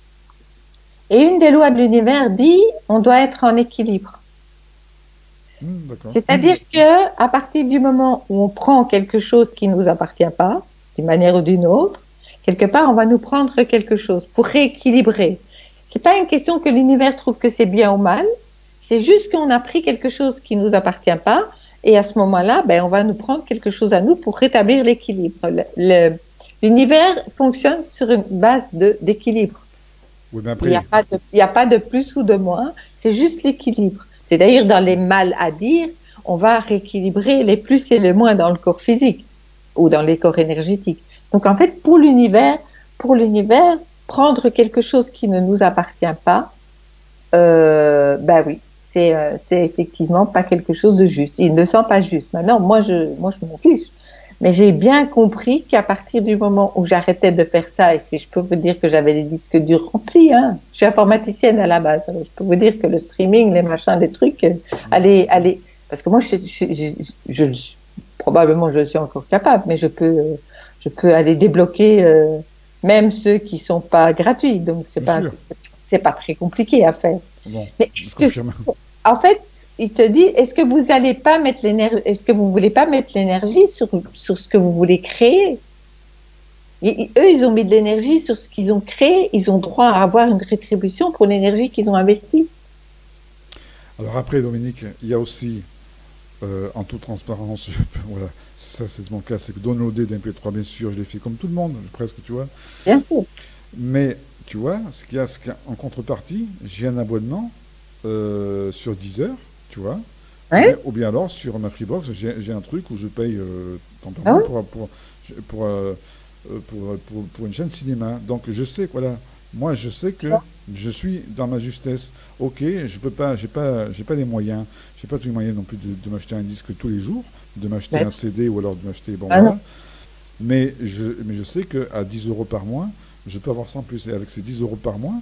Et une des lois de l'univers dit on doit être en équilibre. Mmh, d'accord. C'est-à-dire que à partir du moment où on prend quelque chose qui ne nous appartient pas, d'une manière ou d'une autre, quelque part on va nous prendre quelque chose pour rééquilibrer. C'est pas une question que l'univers trouve que c'est bien ou mal, c'est juste qu'on a pris quelque chose qui ne nous appartient pas, et à ce moment-là, ben, on va nous prendre quelque chose à nous pour rétablir l'équilibre. Le, le, l'univers fonctionne sur une base de, d'équilibre. Oui, mais après... Il n'y a pas de, il n'y a pas de plus ou de moins, c'est juste l'équilibre. C'est d'ailleurs dans les mal à dire, on va rééquilibrer les plus et les moins dans le corps physique ou dans les corps énergétiques. Donc en fait, pour l'univers, pour l'univers, prendre quelque chose qui ne nous appartient pas, euh, ben oui, c'est, euh, c'est effectivement pas quelque chose de juste. Il ne sent pas juste. Maintenant, moi, je, moi, je m'en fiche. Mais j'ai bien compris qu'à partir du moment où j'arrêtais de faire ça, et si je peux vous dire que j'avais des disques durs remplis, hein, je suis informaticienne à la base, je peux vous dire que le streaming, les machins, les trucs, euh, allez, allez, parce que moi, je, je, je, je, je probablement, je le suis encore capable, mais je peux, euh, je peux aller débloquer euh, même ceux qui sont pas gratuits, donc c'est pas, c'est pas très compliqué à faire. Bon, mais est-ce que, en fait, il te dit, est-ce que vous allez pas mettre l'énergie, est-ce que vous voulez pas mettre l'énergie sur, sur ce que vous voulez créer? Et, eux, ils ont mis de l'énergie sur ce qu'ils ont créé, ils ont droit à avoir une rétribution pour l'énergie qu'ils ont investie. Alors après, Dominique, il y a aussi, euh, en toute transparence, je, voilà, ça c'est mon cas, c'est que downloader d'un P trois, bien sûr, je l'ai fait comme tout le monde, presque, tu vois. Bien sûr. Mais, tu vois, ce qu'il y a, ce qu'il y a en contrepartie, j'ai un abonnement euh, sur Deezer, tu vois, ouais. ou, bien, ou bien alors sur ma Freebox, j'ai, j'ai un truc où je paye euh, temporairement ah ouais. pour, pour, pour, euh, pour, pour, pour une chaîne cinéma. Donc je sais, voilà, moi je sais que je suis dans ma justesse. Ok, je peux pas, j'ai pas, j'ai pas les moyens, j'ai pas tous les moyens non plus de, de m'acheter un disque tous les jours, de m'acheter ouais. un C D ou alors de m'acheter, bon ah voilà. Mais je, mais je sais qu'à dix euros par mois, je peux avoir ça en plus. Et avec ces dix euros par mois,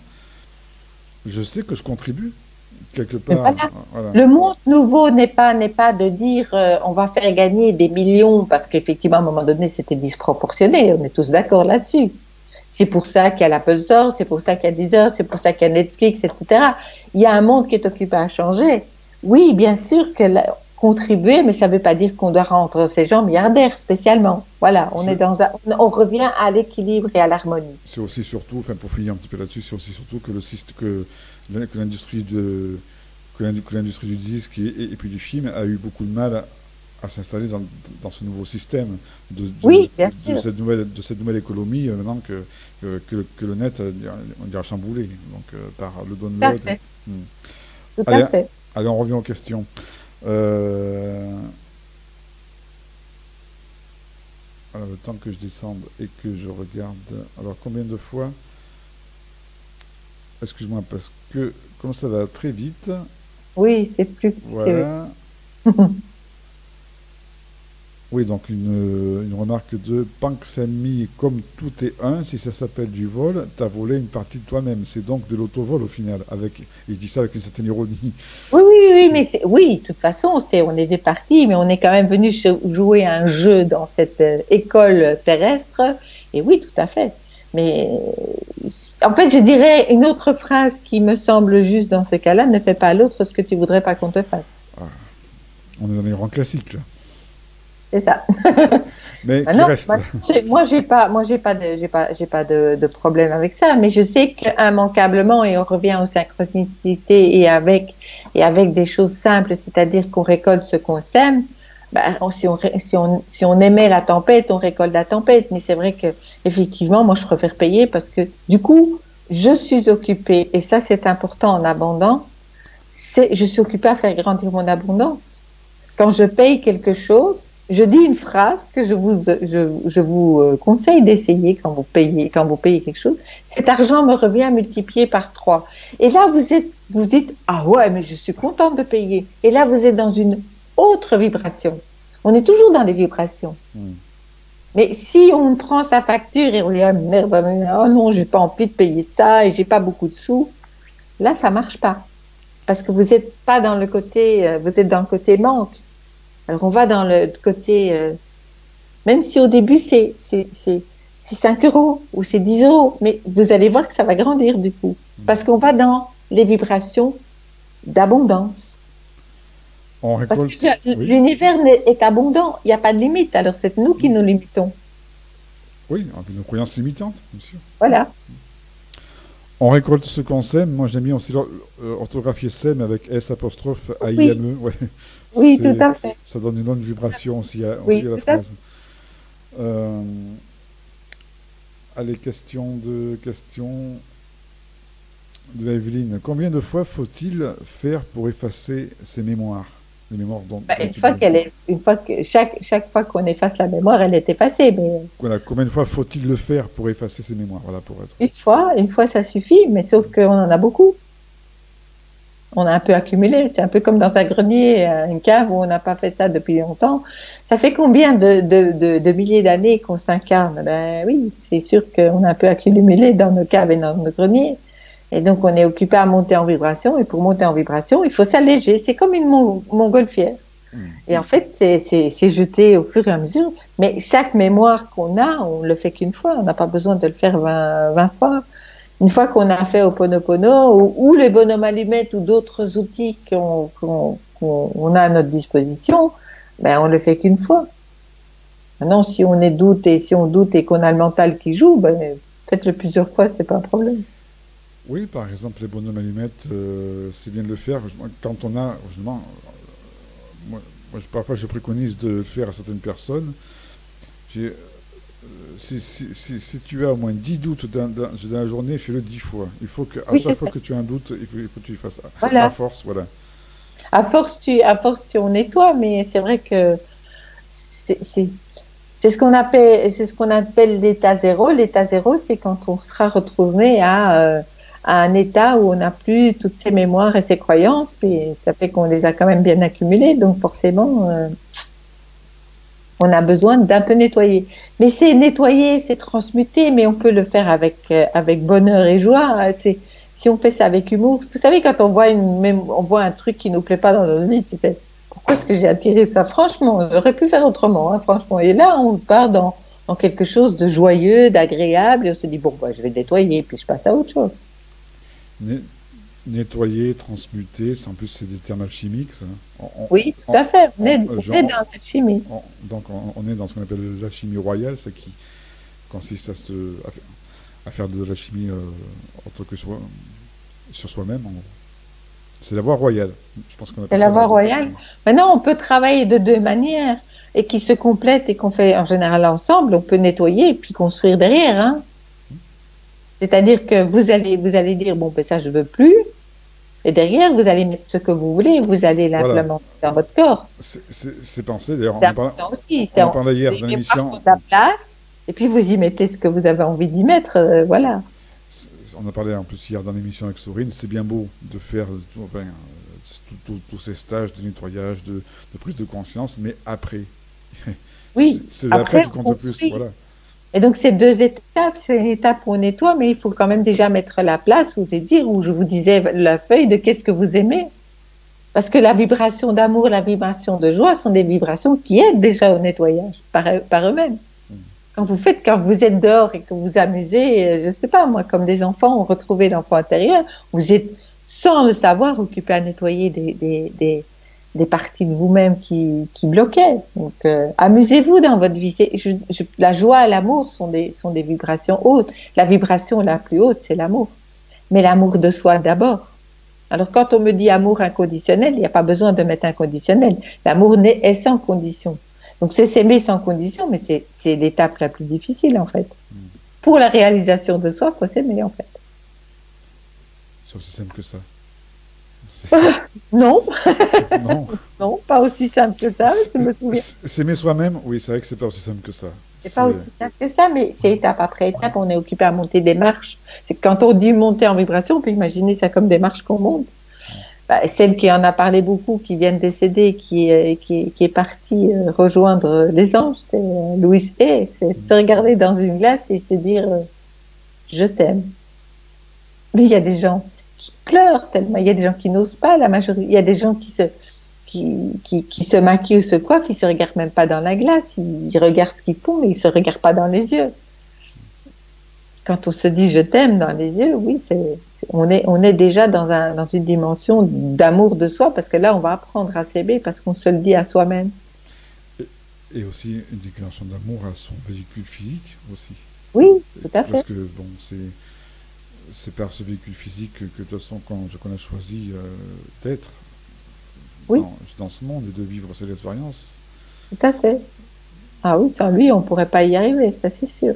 je sais que je contribue. Quelque part, voilà. Voilà. Le monde nouveau n'est pas, n'est pas de dire euh, on va faire gagner des millions parce qu'effectivement à un moment donné c'était disproportionné, on est tous d'accord là-dessus. C'est pour ça qu'il y a l'Apple Store, c'est pour ça qu'il y a Deezer, c'est pour ça qu'il y a Netflix, et cetera. Il y a un monde qui est occupé à changer. Oui, bien sûr que la, contribuer, mais ça ne veut pas dire qu'on doit rendre ces gens milliardaires spécialement. Voilà, on, est dans un, on revient à l'équilibre et à l'harmonie. C'est aussi surtout, enfin pour finir un petit peu là-dessus, c'est aussi surtout que le système que que l'industrie de que l'industrie du disque et, et, et puis du film a eu beaucoup de mal à, à s'installer dans, dans ce nouveau système de, de, oui, bien de, de cette nouvelle de cette nouvelle économie euh, maintenant que, que que que le net on dirait chamboulé donc euh, par le download. Tout à fait. Hmm. Tout allez, à fait. Allez, on revient aux questions. Euh... Alors, le temps que je descende et que je regarde. Alors, combien de fois? Excuse-moi, parce que comme ça va très vite. Oui, c'est plus. Voilà. Oui, donc une, une remarque de Panksami, comme tout est un, si ça s'appelle du vol, t'as volé une partie de toi-même. C'est donc de l'autovol au final. Avec, et je dis ça avec une certaine ironie. Oui, oui, oui, mais c'est, oui, de toute façon, c'est, on est des partis, mais on est quand même venu jouer un jeu dans cette euh, école terrestre. Et oui, tout à fait. Mais en fait, je dirais une autre phrase qui me semble juste dans ce cas-là, ne fais pas à l'autre ce que tu voudrais pas qu'on te fasse. Ah. On est dans les rangs classiques, là. C'est ça. Mais bah qui non, reste. Moi, j'ai pas, moi, j'ai pas de, j'ai pas, j'ai pas de, de problème avec ça. Mais je sais qu'immanquablement, et on revient aux synchronicités et avec, et avec des choses simples, c'est-à-dire qu'on récolte ce qu'on sème. Bah, si on, si on, si on aimait la tempête, on récolte la tempête. Mais c'est vrai que, effectivement, moi, je préfère payer parce que, du coup, je suis occupée, et ça, c'est important en abondance. C'est, je suis occupée à faire grandir mon abondance. Quand je paye quelque chose, je dis une phrase que je vous, je, je vous conseille d'essayer quand vous payez, quand vous payez quelque chose. Cet argent me revient multiplié par trois. Et là, vous êtes, vous dites, ah ouais, mais je suis contente de payer. Et là, vous êtes dans une autre vibration. On est toujours dans les vibrations. Mmh. Mais si on prend sa facture et on dit, ah merde, oh non, j'ai pas envie de payer ça et j'ai pas beaucoup de sous, là, ça marche pas. Parce que vous n'êtes pas dans le côté, euh, vous êtes dans le côté manque. Alors on va dans le côté, euh, même si au début c'est c'est c'est c'est cinq euros ou c'est dix euros, mais vous allez voir que ça va grandir du coup. Parce qu'on va dans les vibrations d'abondance. On Parce récolte. que Oui, l'univers est abondant, il n'y a pas de limite. Alors c'est nous qui nous limitons. oui, avec nos croyances limitantes, bien sûr. Voilà. On récolte ce qu'on sème. Moi, j'aime bien aussi l'or- euh, orthographier sème avec S apostrophe Oui, A I M E. Ouais. oui, tout C'est, à fait. ça donne une autre vibration aussi à, aussi Oui, à la tout à fait. phrase. Euh, allez, question de question de Evelyne. Combien de fois faut-il faire pour effacer ses mémoires, les mémoires dont, Bah, dont une tu fois parles? qu'elle est, une fois que chaque chaque fois qu'on efface la mémoire, elle est effacée. Mais Voilà, combien de fois faut-il le faire pour effacer ses mémoires? Voilà, pour être. une fois, une fois, ça suffit. Mais sauf qu'on en a beaucoup. On a un peu accumulé. C'est un peu comme dans un grenier, euh, une cave où on n'a pas fait ça depuis longtemps. Ça fait combien de, de, de, de milliers d'années qu'on s'incarne? Ben oui, c'est sûr qu'on a un peu accumulé dans nos caves et dans nos greniers. Et donc, on est occupé à monter en vibration. Et pour monter en vibration, il faut s'alléger. C'est comme une mon- montgolfière. Hmm. Et en fait, c'est c'est- c'est jeté au fur et à mesure. Mais chaque mémoire qu'on a, on le fait qu'une fois. On n'a pas besoin de le faire vingt, vingt fois. Une fois qu'on a fait Ho'oponopono ou, ou les bonhommes allumettes ou d'autres outils qu'on qu'on- qu'on- on a à notre disposition, ben on le fait qu'une fois. Maintenant, si on est doute et si on doute et qu'on a le mental qui joue, ben faites-le plusieurs fois, c'est pas un problème. Oui, par exemple, les bonhommes allumettes, euh, c'est bien de le faire. Je- Quand on a, justement, moi, moi, je- parfois je préconise de le faire à certaines personnes. J'ai, euh, si, si- si- si tu as au moins dix doutes dans, dans- dans la journée, fais-le dix fois. Il faut que, à Oui, chaque c'est fois ça. que tu as un doute, il faut, il faut que tu le fasses à, à Voilà. force, voilà. À force, tu, à force, tu- on nettoie, mais c'est vrai que c'est c'est- c'est ce qu'on appelle, c'est ce qu'on appelle l'état zéro. L'état zéro, c'est quand on sera retourné à, euh, à un état où on n'a plus toutes ses mémoires et ses croyances, puis ça fait qu'on les a quand même bien accumulées, donc forcément, euh, on a besoin d'un peu nettoyer. Mais c'est nettoyer, c'est transmuter, mais on peut le faire avec, euh, avec bonheur et joie. C'est, si on fait ça avec humour, vous savez, quand on voit, une, même, on voit un truc qui nous plaît pas dans notre vie, tu fais, pourquoi est-ce que j'ai attiré ça? Franchement, j'aurais pu faire autrement, hein, franchement. Et là, on part dans, dans quelque chose de joyeux, d'agréable, et on se dit, bon, bah, je vais nettoyer, puis je passe à autre chose. Né- nettoyer, transmuter, c'est- en plus c'est des termes alchimiques, ça. On- on- Oui, tout on- à fait. On on- est, euh, on est genre, dans l'alchimie. on- donc on, on est dans ce qu'on appelle l'alchimie royale, c'est qui consiste à, se, à, fa- à faire de l'alchimie euh, en tant que soi, sur soi-même. en gros. C'est la voie royale. Je pense qu'on C'est appelle la ça la voie voie. royale. Maintenant, on peut travailler de deux manières et qui se complètent et qu'on fait en général ensemble. On peut nettoyer et puis construire derrière. Hein. C'est-à-dire que vous allez, vous allez dire, bon, ben ça, je veux plus. Et derrière, vous allez mettre ce que vous voulez. Vous allez Voilà. l'implémenter dans votre corps. C'est c'est- c'est pensé, d'ailleurs, on C'est en parle, important aussi. on C'est en en, parlait hier les dans mémoires l'émission. font de la place. Et puis, vous y mettez ce que vous avez envie d'y mettre. euh, voilà. C'est- On a parlé en plus hier dans l'émission avec Sourine. C'est bien beau de faire tout- enfin, euh, tout- tout- tous ces stages de nettoyage, de, de prise de conscience, mais après. Oui. C'est c'est l'après Après, qui on compte le plus. construit. Voilà. Et donc, c'est deux étapes. C'est une étape où on nettoie, mais il faut quand même déjà mettre la place, ou dire, où je vous disais la feuille de qu'est-ce que vous aimez. Parce que la vibration d'amour, la vibration de joie sont des vibrations qui aident déjà au nettoyage par, par eux-mêmes. Mm. Quand vous faites, quand vous êtes dehors et que vous vous amusez, euh, je ne sais pas, moi, comme des enfants ont retrouvé l'enfant intérieur, vous êtes, sans le savoir, occupé à nettoyer des, des, des, des parties de vous-même qui, qui bloquaient. Donc, euh, amusez-vous dans votre vie. C'est- je- je- la joie et l'amour sont des, sont des vibrations hautes. La vibration la plus haute, c'est l'amour. Mais l'amour de soi d'abord. Alors, quand on me dit amour inconditionnel, il n'y a pas besoin de mettre inconditionnel. L'amour n'est- est sans condition. Donc, c'est s'aimer sans condition, mais c'est c'est l'étape la plus difficile, en fait. Mm. Pour la réalisation de soi, il faut s'aimer, en fait. C'est aussi simple que ça. Non, Non. non, pas aussi simple que ça, je me C'est- souviens. c'est- S'aimer soi-même, oui, c'est vrai que c'est pas aussi simple que ça. C'est pas C'est- aussi simple que ça, mais c'est étape après étape, on est occupé à monter des marches. C'est que quand on dit monter en vibration, on peut imaginer ça comme des marches qu'on monte. Bah, celle qui en a parlé beaucoup, qui vient de décéder, qui, euh, qui, qui est partie euh, rejoindre les anges, c'est euh, Louise Hay. C'est se regarder dans une glace et se dire euh, je t'aime. Mais il y a des gens qui pleurent tellement. Il y a des gens qui n'osent pas, la majorité. Il y a des gens qui se, qui, qui, qui se maquillent ou se coiffent, ils ne se regardent même pas dans la glace. Ils, ils regardent ce qu'ils font, mais ils ne se regardent pas dans les yeux. Quand on se dit je t'aime dans les yeux, oui, c'est, c'est, on, est, on est déjà dans, un, dans une dimension d'amour de soi, parce que là, on va apprendre à s'aimer parce qu'on se le dit à soi-même. Et, et aussi une déclaration d'amour à son véhicule physique aussi. Oui, tout à fait. Parce que, bon, c'est, c'est par ce véhicule physique que, que de toute façon, quand, qu'on a choisi euh, d'être oui. dans, dans ce monde et de vivre cette expérience. Tout à fait. Ah oui, sans lui, on ne pourrait pas y arriver, ça c'est sûr.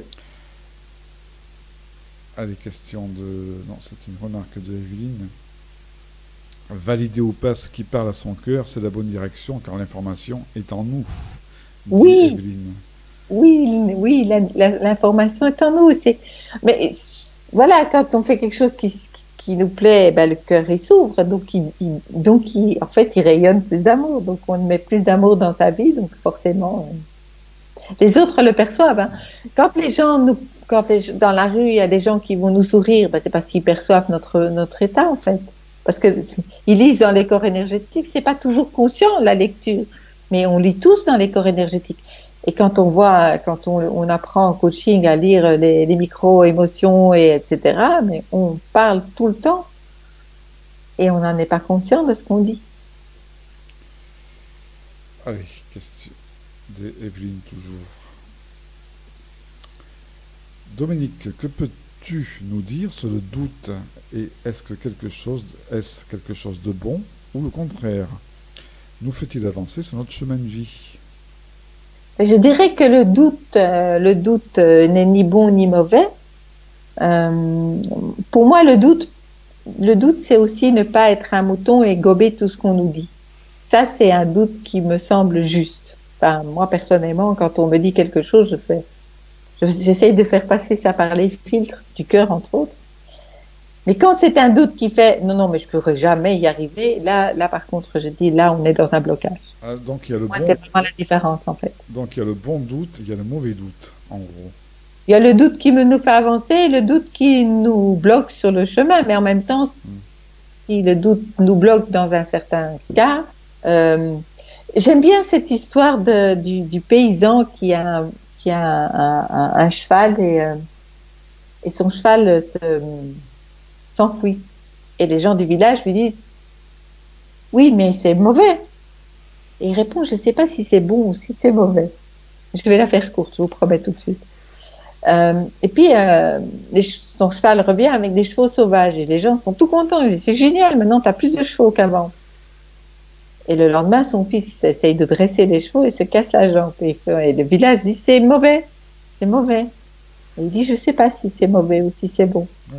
À des questions de... Non, c'est une remarque de Evelyne. Valider ou pas ce qui parle à son cœur, c'est la bonne direction, car l'information est en nous. Oui, Evelyne. oui, oui, la, la, l'information est en nous. C'est... Mais voilà, quand on fait quelque chose qui, qui nous plaît, ben, le cœur il s'ouvre, donc, il, il, donc il, en fait, il rayonne plus d'amour. Donc on met plus d'amour dans sa vie, donc forcément, les autres le perçoivent. Hein. Quand les gens nous Quand dans la rue, il y a des gens qui vont nous sourire, ben c'est parce qu'ils perçoivent notre, notre état, en fait. Parce qu'ils lisent dans les corps énergétiques, c'est pas toujours conscient, la lecture. Mais on lit tous dans les corps énergétiques. Et quand on voit, quand on, on apprend en coaching à lire les, les micro-émotions, et etc., mais on parle tout le temps. Et on n'en est pas conscient de ce qu'on dit. Allez, question d'Evelyne toujours. Dominique, que peux-tu nous dire sur le doute? Et est-ce que quelque chose, est-ce quelque chose de bon ou le contraire? Nous fait-il avancer sur notre chemin de vie? Je dirais que le doute, euh, le doute euh, n'est ni bon ni mauvais. Euh, pour moi, le doute, le doute, c'est aussi ne pas être un mouton et gober tout ce qu'on nous dit. Ça, c'est un doute qui me semble juste. Enfin, moi, personnellement, quand on me dit quelque chose, je fais... J'essaye de faire passer ça par les filtres du cœur, entre autres. Mais quand c'est un doute qui fait « non, non, mais je ne pourrai jamais y arriver », là, là, par contre, je dis, là, on est dans un blocage. Ah, donc, il y a le Moi, bon... c'est vraiment la différence, en fait. Donc, il y a le bon doute, il y a le mauvais doute, en gros. Il y a le doute qui nous fait avancer et le doute qui nous bloque sur le chemin. Mais en même temps, mmh. si le doute nous bloque dans un certain cas... Euh, j'aime bien cette histoire de, du, du paysan qui a... Un, qui a un, un, un cheval et, euh, et son cheval se, s'enfuit. Et les gens du village lui disent « Oui, mais c'est mauvais ». Et il répond « Je ne sais pas si c'est bon ou si c'est mauvais. Je vais la faire courte, je vous promets tout de suite. Euh, » Et puis, euh, les, son cheval revient avec des chevaux sauvages et les gens sont tout contents. Ils disent « C'est génial, maintenant tu as plus de chevaux qu'avant. » Et le lendemain, son fils essaye de dresser les chevaux et se casse la jambe. Et, et le village dit, c'est mauvais, c'est mauvais. Et il dit, je ne sais pas si c'est mauvais ou si c'est bon. Oui.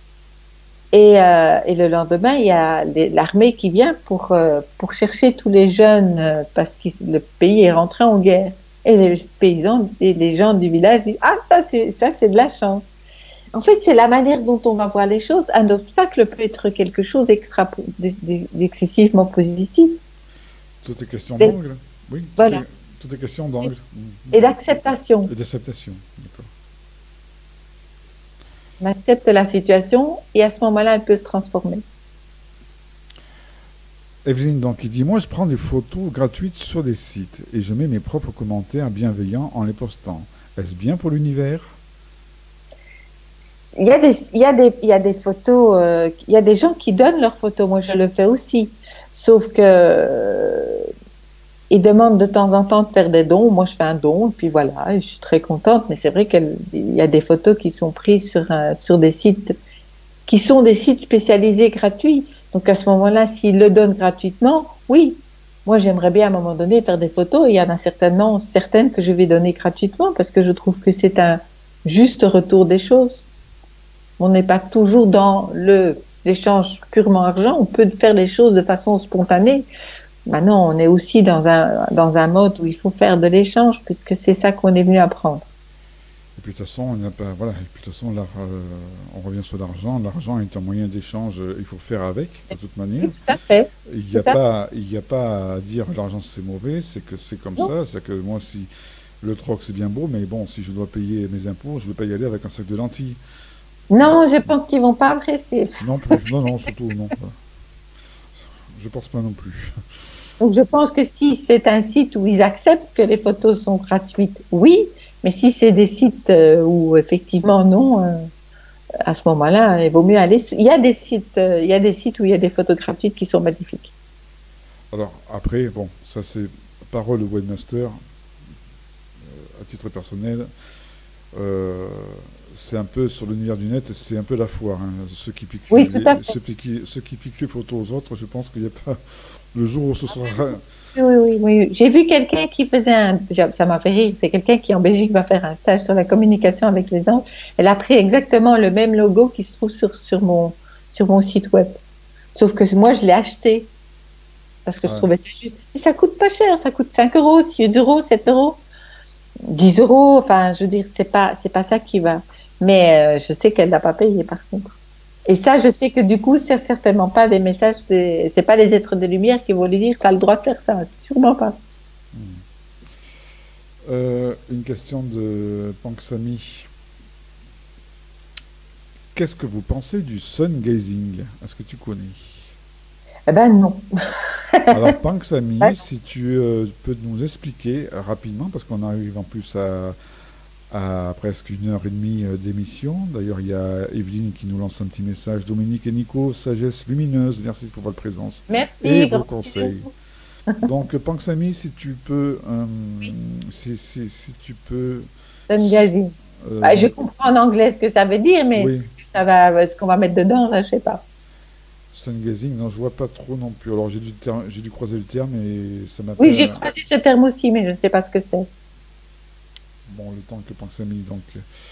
Et, euh, et le lendemain, il y a les, l'armée qui vient pour, euh, pour chercher tous les jeunes euh, parce que le pays est rentré en guerre. Et les paysans et les gens du village disent, ah, ça c'est, ça, c'est de la chance. En fait, c'est la manière dont on va voir les choses. Un obstacle peut être quelque chose d'extra, d'excessivement positif. Tout est question d'angle. Oui, tout, voilà. est, tout est question d'angle. Et d'acceptation. Et d'acceptation, d'accord. On accepte la situation et à ce moment-là, elle peut se transformer. Evelyne, donc, il dit, moi, je prends des photos gratuites sur des sites et je mets mes propres commentaires bienveillants en les postant. Est-ce bien pour l'univers? Il y a des, il y a des, il y a des photos, euh, il y a des gens qui donnent leurs photos. Moi, je le fais aussi. Sauf que euh, ils demandent de temps en temps de faire des dons. Moi, je fais un don et puis voilà, je suis très contente. Mais c'est vrai qu'il y a des photos qui sont prises sur, un, sur des sites qui sont des sites spécialisés gratuits. Donc à ce moment-là, s'ils le donnent gratuitement, oui. Moi, j'aimerais bien à un moment donné faire des photos. Et il y en a certainement certaines que je vais donner gratuitement parce que je trouve que c'est un juste retour des choses. On n'est pas toujours dans le l'échange purement argent, on peut faire les choses de façon spontanée. Maintenant, on est aussi dans un, dans un mode où il faut faire de l'échange, puisque c'est ça qu'on est venu apprendre. Et puis de toute façon, il n'y a pas, voilà, et puis de toute façon, là, euh, on revient sur l'argent. L'argent est un moyen d'échange, il faut faire avec, de toute manière. Tout à fait. Il n'y a, pas, il y a pas à dire l'argent c'est mauvais, c'est que c'est comme non. ça. C'est que moi, si le troc c'est bien beau, mais bon, si je dois payer mes impôts, je ne vais pas y aller avec un sac de lentilles. Non, je pense qu'ils vont pas apprécier. Non plus. Non, non, surtout, non. Je pense pas non plus. Donc, je pense que si c'est un site où ils acceptent que les photos sont gratuites, oui. Mais si c'est des sites euh, où effectivement non, euh, à ce moment-là, il vaut mieux aller. Il y a des sites, euh, il y a des sites où il y a des photos gratuites qui sont magnifiques. Alors, après, bon, ça c'est parole de webmaster, à titre personnel. Euh, c'est un peu sur l'univers du net, c'est un peu la foire. Hein. Ceux qui piquent Oui, tout à les, fait. ceux qui, ceux qui piquent les photos aux autres, je pense qu'il n'y a pas le jour où ce sera. Oui, oui, oui, oui. J'ai vu quelqu'un qui faisait un, ça m'a fait rire, c'est quelqu'un qui en Belgique va faire un stage sur la communication avec les anges. Elle a pris exactement le même logo qui se trouve sur, sur mon, sur mon site web. Sauf que moi, je l'ai acheté parce que je Ouais. trouvais ça juste. Et ça coûte pas cher, ça coûte cinq euros, six euros, sept euros, dix euros. Enfin, je veux dire, c'est pas, c'est pas ça qui va. Mais euh, je sais qu'elle l'a pas payé par contre. Et ça, je sais que du coup, c'est certainement pas des messages, c'est c'est pas les êtres de lumière qui vont lui dire, tu as le droit de faire ça. C'est sûrement pas. Euh, une question de Panksami. Qu'est-ce que vous pensez du sun gazing? Est-ce que tu connais? Eh ben non. Alors, Panksami, Ouais. si tu euh, peux nous expliquer euh, rapidement, parce qu'on arrive en plus à, à presque une heure et demie euh, d'émission. D'ailleurs, il y a Evelyne qui nous lance un petit message. Dominique et Nico, sagesse lumineuse, merci pour votre présence et Merci, vos grand conseils. bisous. Donc, Panksami, si tu peux, euh, si, si, si tu peux, s- Sungazing. euh, Bah, je comprends en anglais ce que ça veut dire, mais ce oui, que ça va, ce qu'on va mettre dedans, là, je sais pas. sun gazing, non, je vois pas trop non plus. Alors, j'ai dû, ter- j'ai dû croiser le terme et ça m'a Oui, j'ai pas. croisé ce terme aussi, mais je ne sais pas ce que c'est. Bon, le temps que Panksami, donc,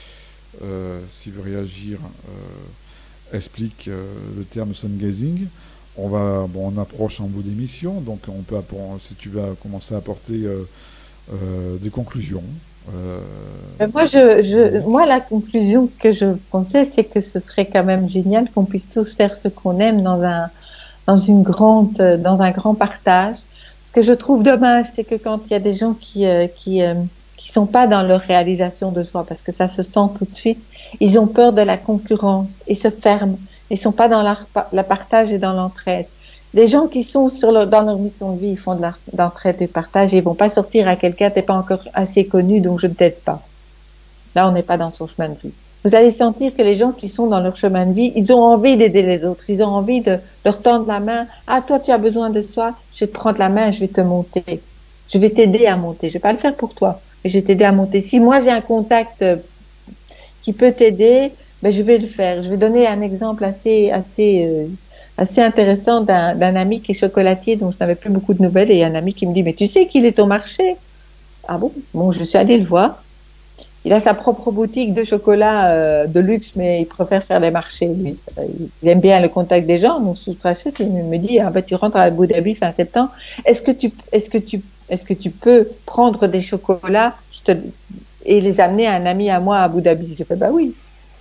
euh, s'il veut réagir, euh, explique euh, le terme sun gazing. On va, bon, on approche en bout d'émission, donc on peut, appor- si tu vas commencer à apporter euh, euh, des conclusions. Euh, Mais moi, je, je, Dominique. moi, la conclusion que je pensais, c'est que ce serait quand même génial qu'on puisse tous faire ce qu'on aime dans un, dans une grande, euh, dans un grand partage. Ce que je trouve dommage, c'est que quand il y a des gens qui, euh, qui, euh, qui sont pas dans leur réalisation de soi, parce que ça se sent tout de suite, ils ont peur de la concurrence et se ferment. Ils sont pas dans la, la partage et dans l'entraide. Les gens qui sont sur leur, dans leur mission de vie, ils font de l'entraide et du partage, et ils vont pas sortir à quelqu'un, t'es pas encore assez connu, donc je ne t'aide pas. Là, on n'est pas dans son chemin de vie. Vous allez sentir que les gens qui sont dans leur chemin de vie, ils ont envie d'aider les autres. Ils ont envie de leur tendre la main. Ah, toi, tu as besoin de soi. Je vais te prendre la main, je vais te monter. Je vais t'aider à monter. Je vais pas le faire pour toi, mais je vais t'aider à monter. Si moi, j'ai un contact euh, qui peut t'aider, ben, je vais le faire. Je vais donner un exemple assez, assez, euh, assez intéressant d'un d'un ami qui est chocolatier, dont je n'avais plus beaucoup de nouvelles, et un ami qui me dit, mais tu sais qu'il est au marché? Ah bon? Bon, je suis allée le voir. Il a sa propre boutique de chocolat euh, de luxe, mais il préfère faire les marchés, lui. Ça, il aime bien le contact des gens, donc sous trachet, il me dit, ah ben, tu rentres à Abu Dhabi fin septembre, est-ce que tu, est-ce que tu, est-ce que tu peux prendre des chocolats je te, et les amener à un ami à moi à Abu Dhabi? J'ai fait, bah oui,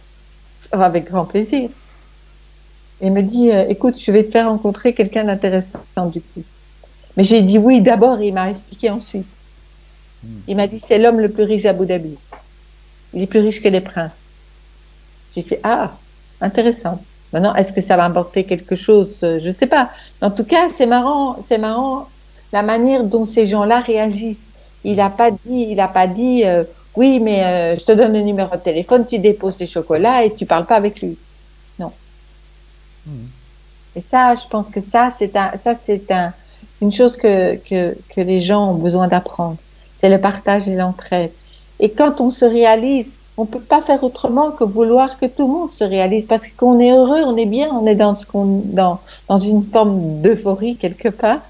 avec grand plaisir. Il me dit, euh, écoute, je vais te faire rencontrer quelqu'un d'intéressant du coup. Mais j'ai dit oui d'abord et il m'a expliqué ensuite. Hmm. Il m'a dit, c'est l'homme le plus riche à Abu Dhabi. Il est plus riche que les princes. J'ai fait, ah, intéressant. Maintenant, est-ce que ça va apporter quelque chose? Je ne sais pas. En tout cas, c'est marrant, c'est marrant la manière dont ces gens-là réagissent. Il n'a pas dit, il n'a pas dit, euh, oui, mais euh, je te donne le numéro de téléphone, tu déposes les chocolats et tu parles pas avec lui. Non. Hmm. Et ça, je pense que ça, c'est un, ça, c'est un, une chose que, que, que les gens ont besoin d'apprendre. C'est le partage et l'entraide. Et quand on se réalise, on peut pas faire autrement que vouloir que tout le monde se réalise. Parce qu'on est heureux, on est bien, on est dans ce qu'on, dans, dans une forme d'euphorie quelque part.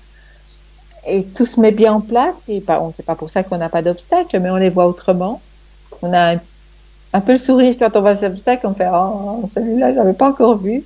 Et tout se met bien en place. Et pas, on, c'est pas pour ça qu'on n'a pas d'obstacles, mais on les voit autrement. On a un, un peu le sourire quand on voit ces obstacles, on fait, oh, celui-là, j'avais pas encore vu.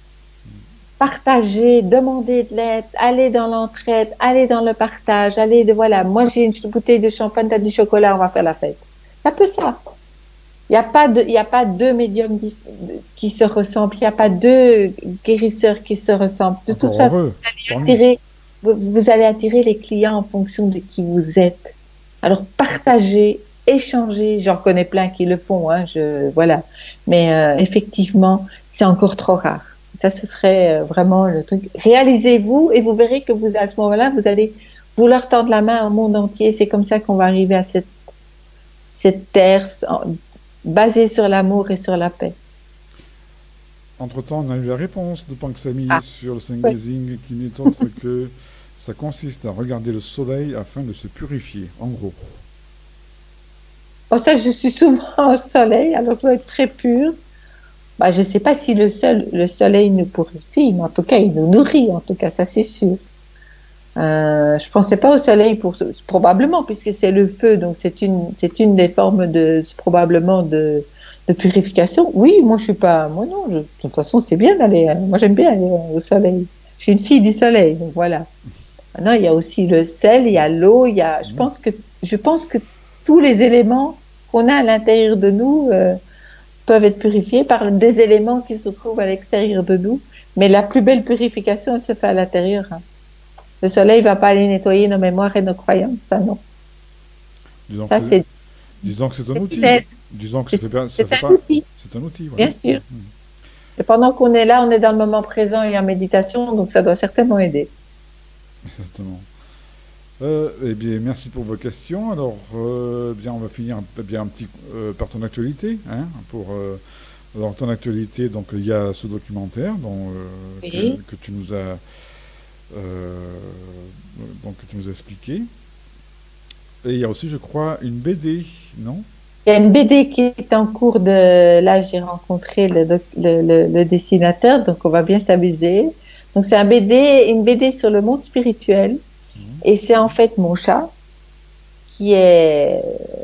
Partager, demander de l'aide, aller dans l'entraide, aller dans le partage, aller de voilà, moi j'ai une bouteille de champagne, t'as du chocolat, on va faire la fête. C'est un peu ça. Il n'y a pas de, il y a pas deux médiums qui se ressemblent, il n'y a pas deux guérisseurs qui se ressemblent. De toute Encore façon, heureux, vous tant allez mieux. attirer, vous, vous allez attirer les clients en fonction de qui vous êtes. Alors partagez, échanger. J'en connais plein qui le font, hein, je, voilà. Mais euh, effectivement, c'est encore trop rare. Ça, ce serait euh, vraiment le truc. Réalisez-vous et vous verrez que vous, à ce moment-là, vous allez vouloir tendre la main au monde entier. C'est comme ça qu'on va arriver à cette, cette terre en- basée sur l'amour et sur la paix. Entre-temps, on a eu la réponse de Panksami Ah, sur le sun ouais. gazing qui n'est autre que ça consiste à regarder le soleil afin de se purifier, en gros. Pour ça, je suis souvent au soleil, alors je dois être très pure. Bah, je ne sais pas si le, sol, le soleil nous purifie, mais en tout cas, il nous nourrit, en tout cas, ça c'est sûr. Euh, je ne pensais pas au soleil pour probablement, puisque c'est le feu, donc c'est une, c'est une des formes de probablement de, de purification. Oui, moi je suis pas, moi non, je- de toute façon c'est bien d'aller, hein. Moi j'aime bien aller au soleil. Je suis une fille du soleil, donc voilà. Maintenant il y a aussi le sel, il y a l'eau, il y a, je Mhm. pense que, je pense que tous les éléments qu'on a à l'intérieur de nous euh, peuvent être purifiés par des éléments qui se trouvent à l'extérieur de nous. Mais la plus belle purification, elle se fait à l'intérieur, hein. Le soleil ne va pas aller nettoyer nos mémoires et nos croyances, ça non. Disons que Ça, c'est, c'est disons que c'est un c'est une outil. aide, Disons que ça c'est fait, pas- ça c'est fait un pas. outil, C'est un outil, voilà. bien sûr. Mhm. Et pendant qu'on est là, on est dans le moment présent et en méditation, donc ça doit certainement aider. Exactement. Euh, eh bien, merci pour vos questions. Alors, euh, bien, on va finir un, bien, un petit euh, par ton actualité. Hein, pour, euh, alors, ton actualité, donc, il y a ce documentaire dont, euh, que, Oui. que tu nous as, euh, donc, que tu nous as expliqué. Et il y a aussi, je crois, une B D, non? Il y a une B D qui est en cours de... Là, j'ai rencontré le, doc- le, le- le dessinateur, donc on va bien s'amuser. Donc c'est un B D, une B D sur le monde spirituel. Mhm. Et c'est en fait mon chat qui est,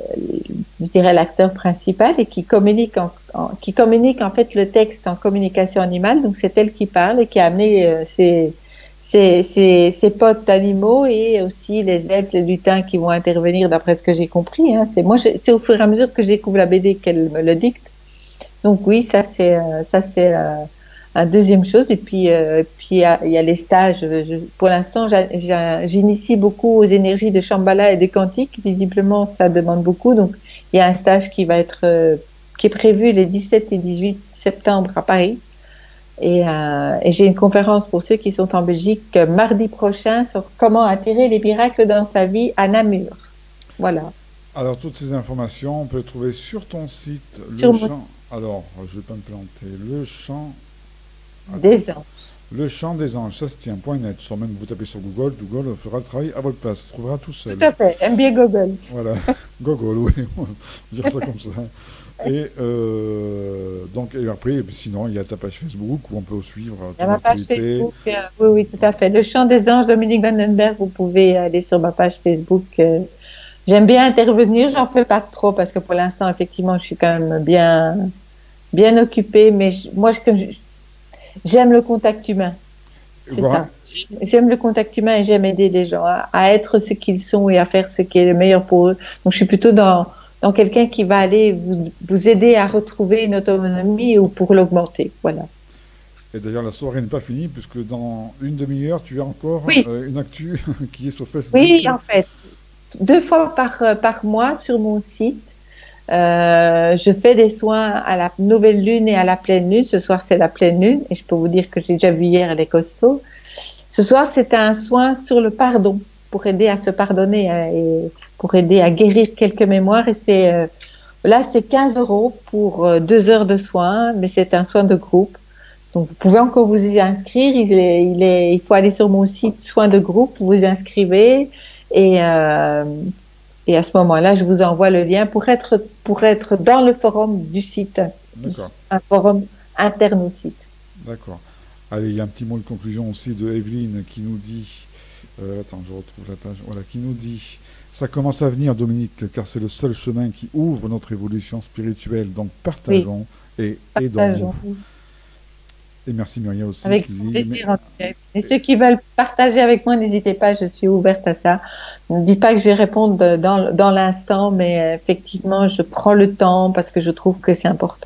je dirais, l'acteur principal et qui communique en, en- qui communique en fait le texte en communication animale. Donc c'est elle qui parle et qui a amené euh, ses, ses, ses, ses potes d'animaux et aussi les elfes, les lutins qui vont intervenir d'après ce que j'ai compris, hein. C'est moi, je- c'est au fur et à mesure que je découvre la B D qu'elle me le dicte. Donc oui, ça c'est euh, ça c'est euh, un deuxième chose. Et puis euh, puis il y a, il y a les stages. Je- pour l'instant, j'a- j'a- j'initie beaucoup aux énergies de Shambhala et de Quantique. Visiblement, ça demande beaucoup. Donc il y a un stage qui va être euh, qui est prévu les dix-sept et dix-huit septembre à Paris. Et, euh, et j'ai une conférence pour ceux qui sont en Belgique euh, mardi prochain sur comment attirer les miracles dans sa vie à Namur. Voilà, Alors, toutes ces informations, on peut les trouver sur ton site, le sur mon champ. site Alors, je vais pas me planter. Le champ. Attends. des ans. Le champ des anges, ça se tient, point net. Sans même vous tapez sur Google, Google fera le travail à votre place, trouvera tout Tout seul. à fait. M B A Google. Voilà, Google, oui, on va dire ça comme ça. Et euh, donc, et après, et puis sinon, il y a ta page Facebook où on peut suivre euh, Il y a ton ma page activité. Facebook. euh, oui, oui, tout à fait. Le chant des anges, Dominique Vandenberg, vous pouvez aller sur ma page Facebook. euh. J'aime bien intervenir, j'en fais pas trop parce que pour l'instant, effectivement, je suis quand même bien, bien occupée. Mais je- moi, je- comme je- j'aime le contact humain. C'est Voilà. ça. J'aime le contact humain et j'aime aider les gens à, à être ce qu'ils sont et à faire ce qui est le meilleur pour eux. Donc, je suis plutôt dans, dans quelqu'un qui va aller vous, vous aider à retrouver une autonomie ou pour l'augmenter. Voilà. Et d'ailleurs, la soirée n'est pas finie puisque dans une demi-heure, tu as encore Oui, euh, une actu qui est sur Facebook. oui, en fait. Deux fois par, euh, par mois sur mon site, euh, je fais des soins à la nouvelle lune et à la pleine lune. Ce soir, c'est la pleine lune et je peux vous dire que j'ai déjà vu hier, elle est costaud. Ce soir, c'est un soin sur le pardon pour aider à se pardonner hein, et pour aider à guérir quelques mémoires. Et c'est euh, là, c'est quinze euros pour euh, deux heures de soins, mais c'est un soin de groupe. Donc, vous pouvez encore vous y inscrire. Il est, il est, il faut aller sur mon site soins de groupe, vous vous inscrivez et euh, et à ce moment-là, je vous envoie le lien pour être pour être dans le forum du site, D'accord, un forum interne au site. d'accord. Allez, il y a un petit mot de conclusion aussi de Evelyne qui nous dit, euh, attends, je retrouve la page, voilà, qui nous dit, ça commence à venir, Dominique, car c'est le seul chemin qui ouvre notre évolution spirituelle. Donc Oui, partageons et partageons. aidons-nous. Et merci Myriam aussi Avec qui dit, mais- plaisir. En tout cas. Et ceux qui veulent partager avec moi, n'hésitez pas, je suis ouverte à ça. Ne dis pas que je vais répondre dans, dans l'instant, mais euh, effectivement, je prends le temps parce que je trouve que c'est important.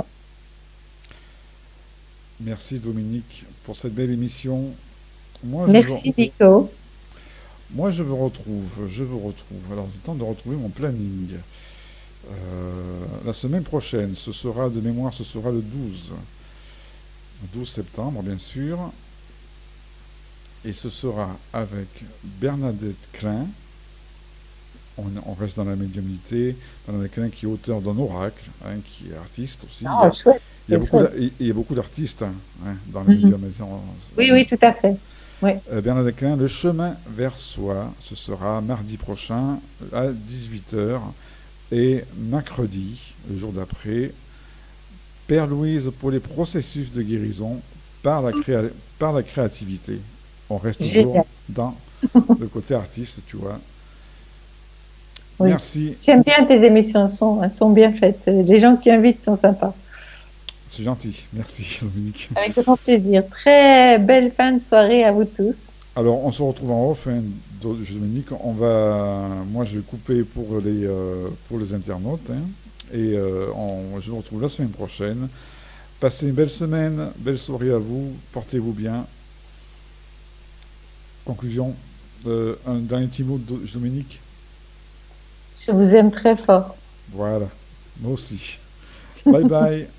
merci Dominique pour cette belle émission. Moi, je vous, Merci, Nico. moi, je vous retrouve, je vous retrouve. Alors, c'est temps de retrouver mon planning. Euh, la semaine prochaine, ce sera de mémoire, ce sera le douze. Le douze septembre, bien sûr. Et ce sera avec Bernadette Klein. On, on reste dans la médiumnité. Bernadette Klein qui est auteur d'un oracle, hein, qui est artiste aussi. Oh, il, y a, chouette, il, y a beaucoup chouette. il y a beaucoup d'artistes hein, hein, dans la Mhm. médiumnité. Oui, oui, tout à fait. Oui. Euh, Bernadette Klein, Le chemin vers soi, ce sera mardi prochain à dix-huit heures. Et mercredi, le jour d'après, Père Louise pour les processus de guérison par la, créa par la créativité. On reste toujours Génial. dans le côté artiste, tu vois. Oui. Merci, J'aime bien tes émissions, elles sont, elles sont bien faites. Les gens qui invitent sont sympas. c'est gentil. Merci, Dominique. Avec grand plaisir. Très belle fin de soirée à vous tous. Alors, on se retrouve en off, hein, Dominique. On va, moi, je vais couper pour les, euh, pour les internautes. Hein, et euh, on, je vous retrouve la semaine prochaine. Passez une belle semaine, belle soirée à vous. Portez-vous bien. Conclusion, euh, un dernier petit mot de Dominique. Je vous aime très fort. Voilà, moi aussi. Bye bye.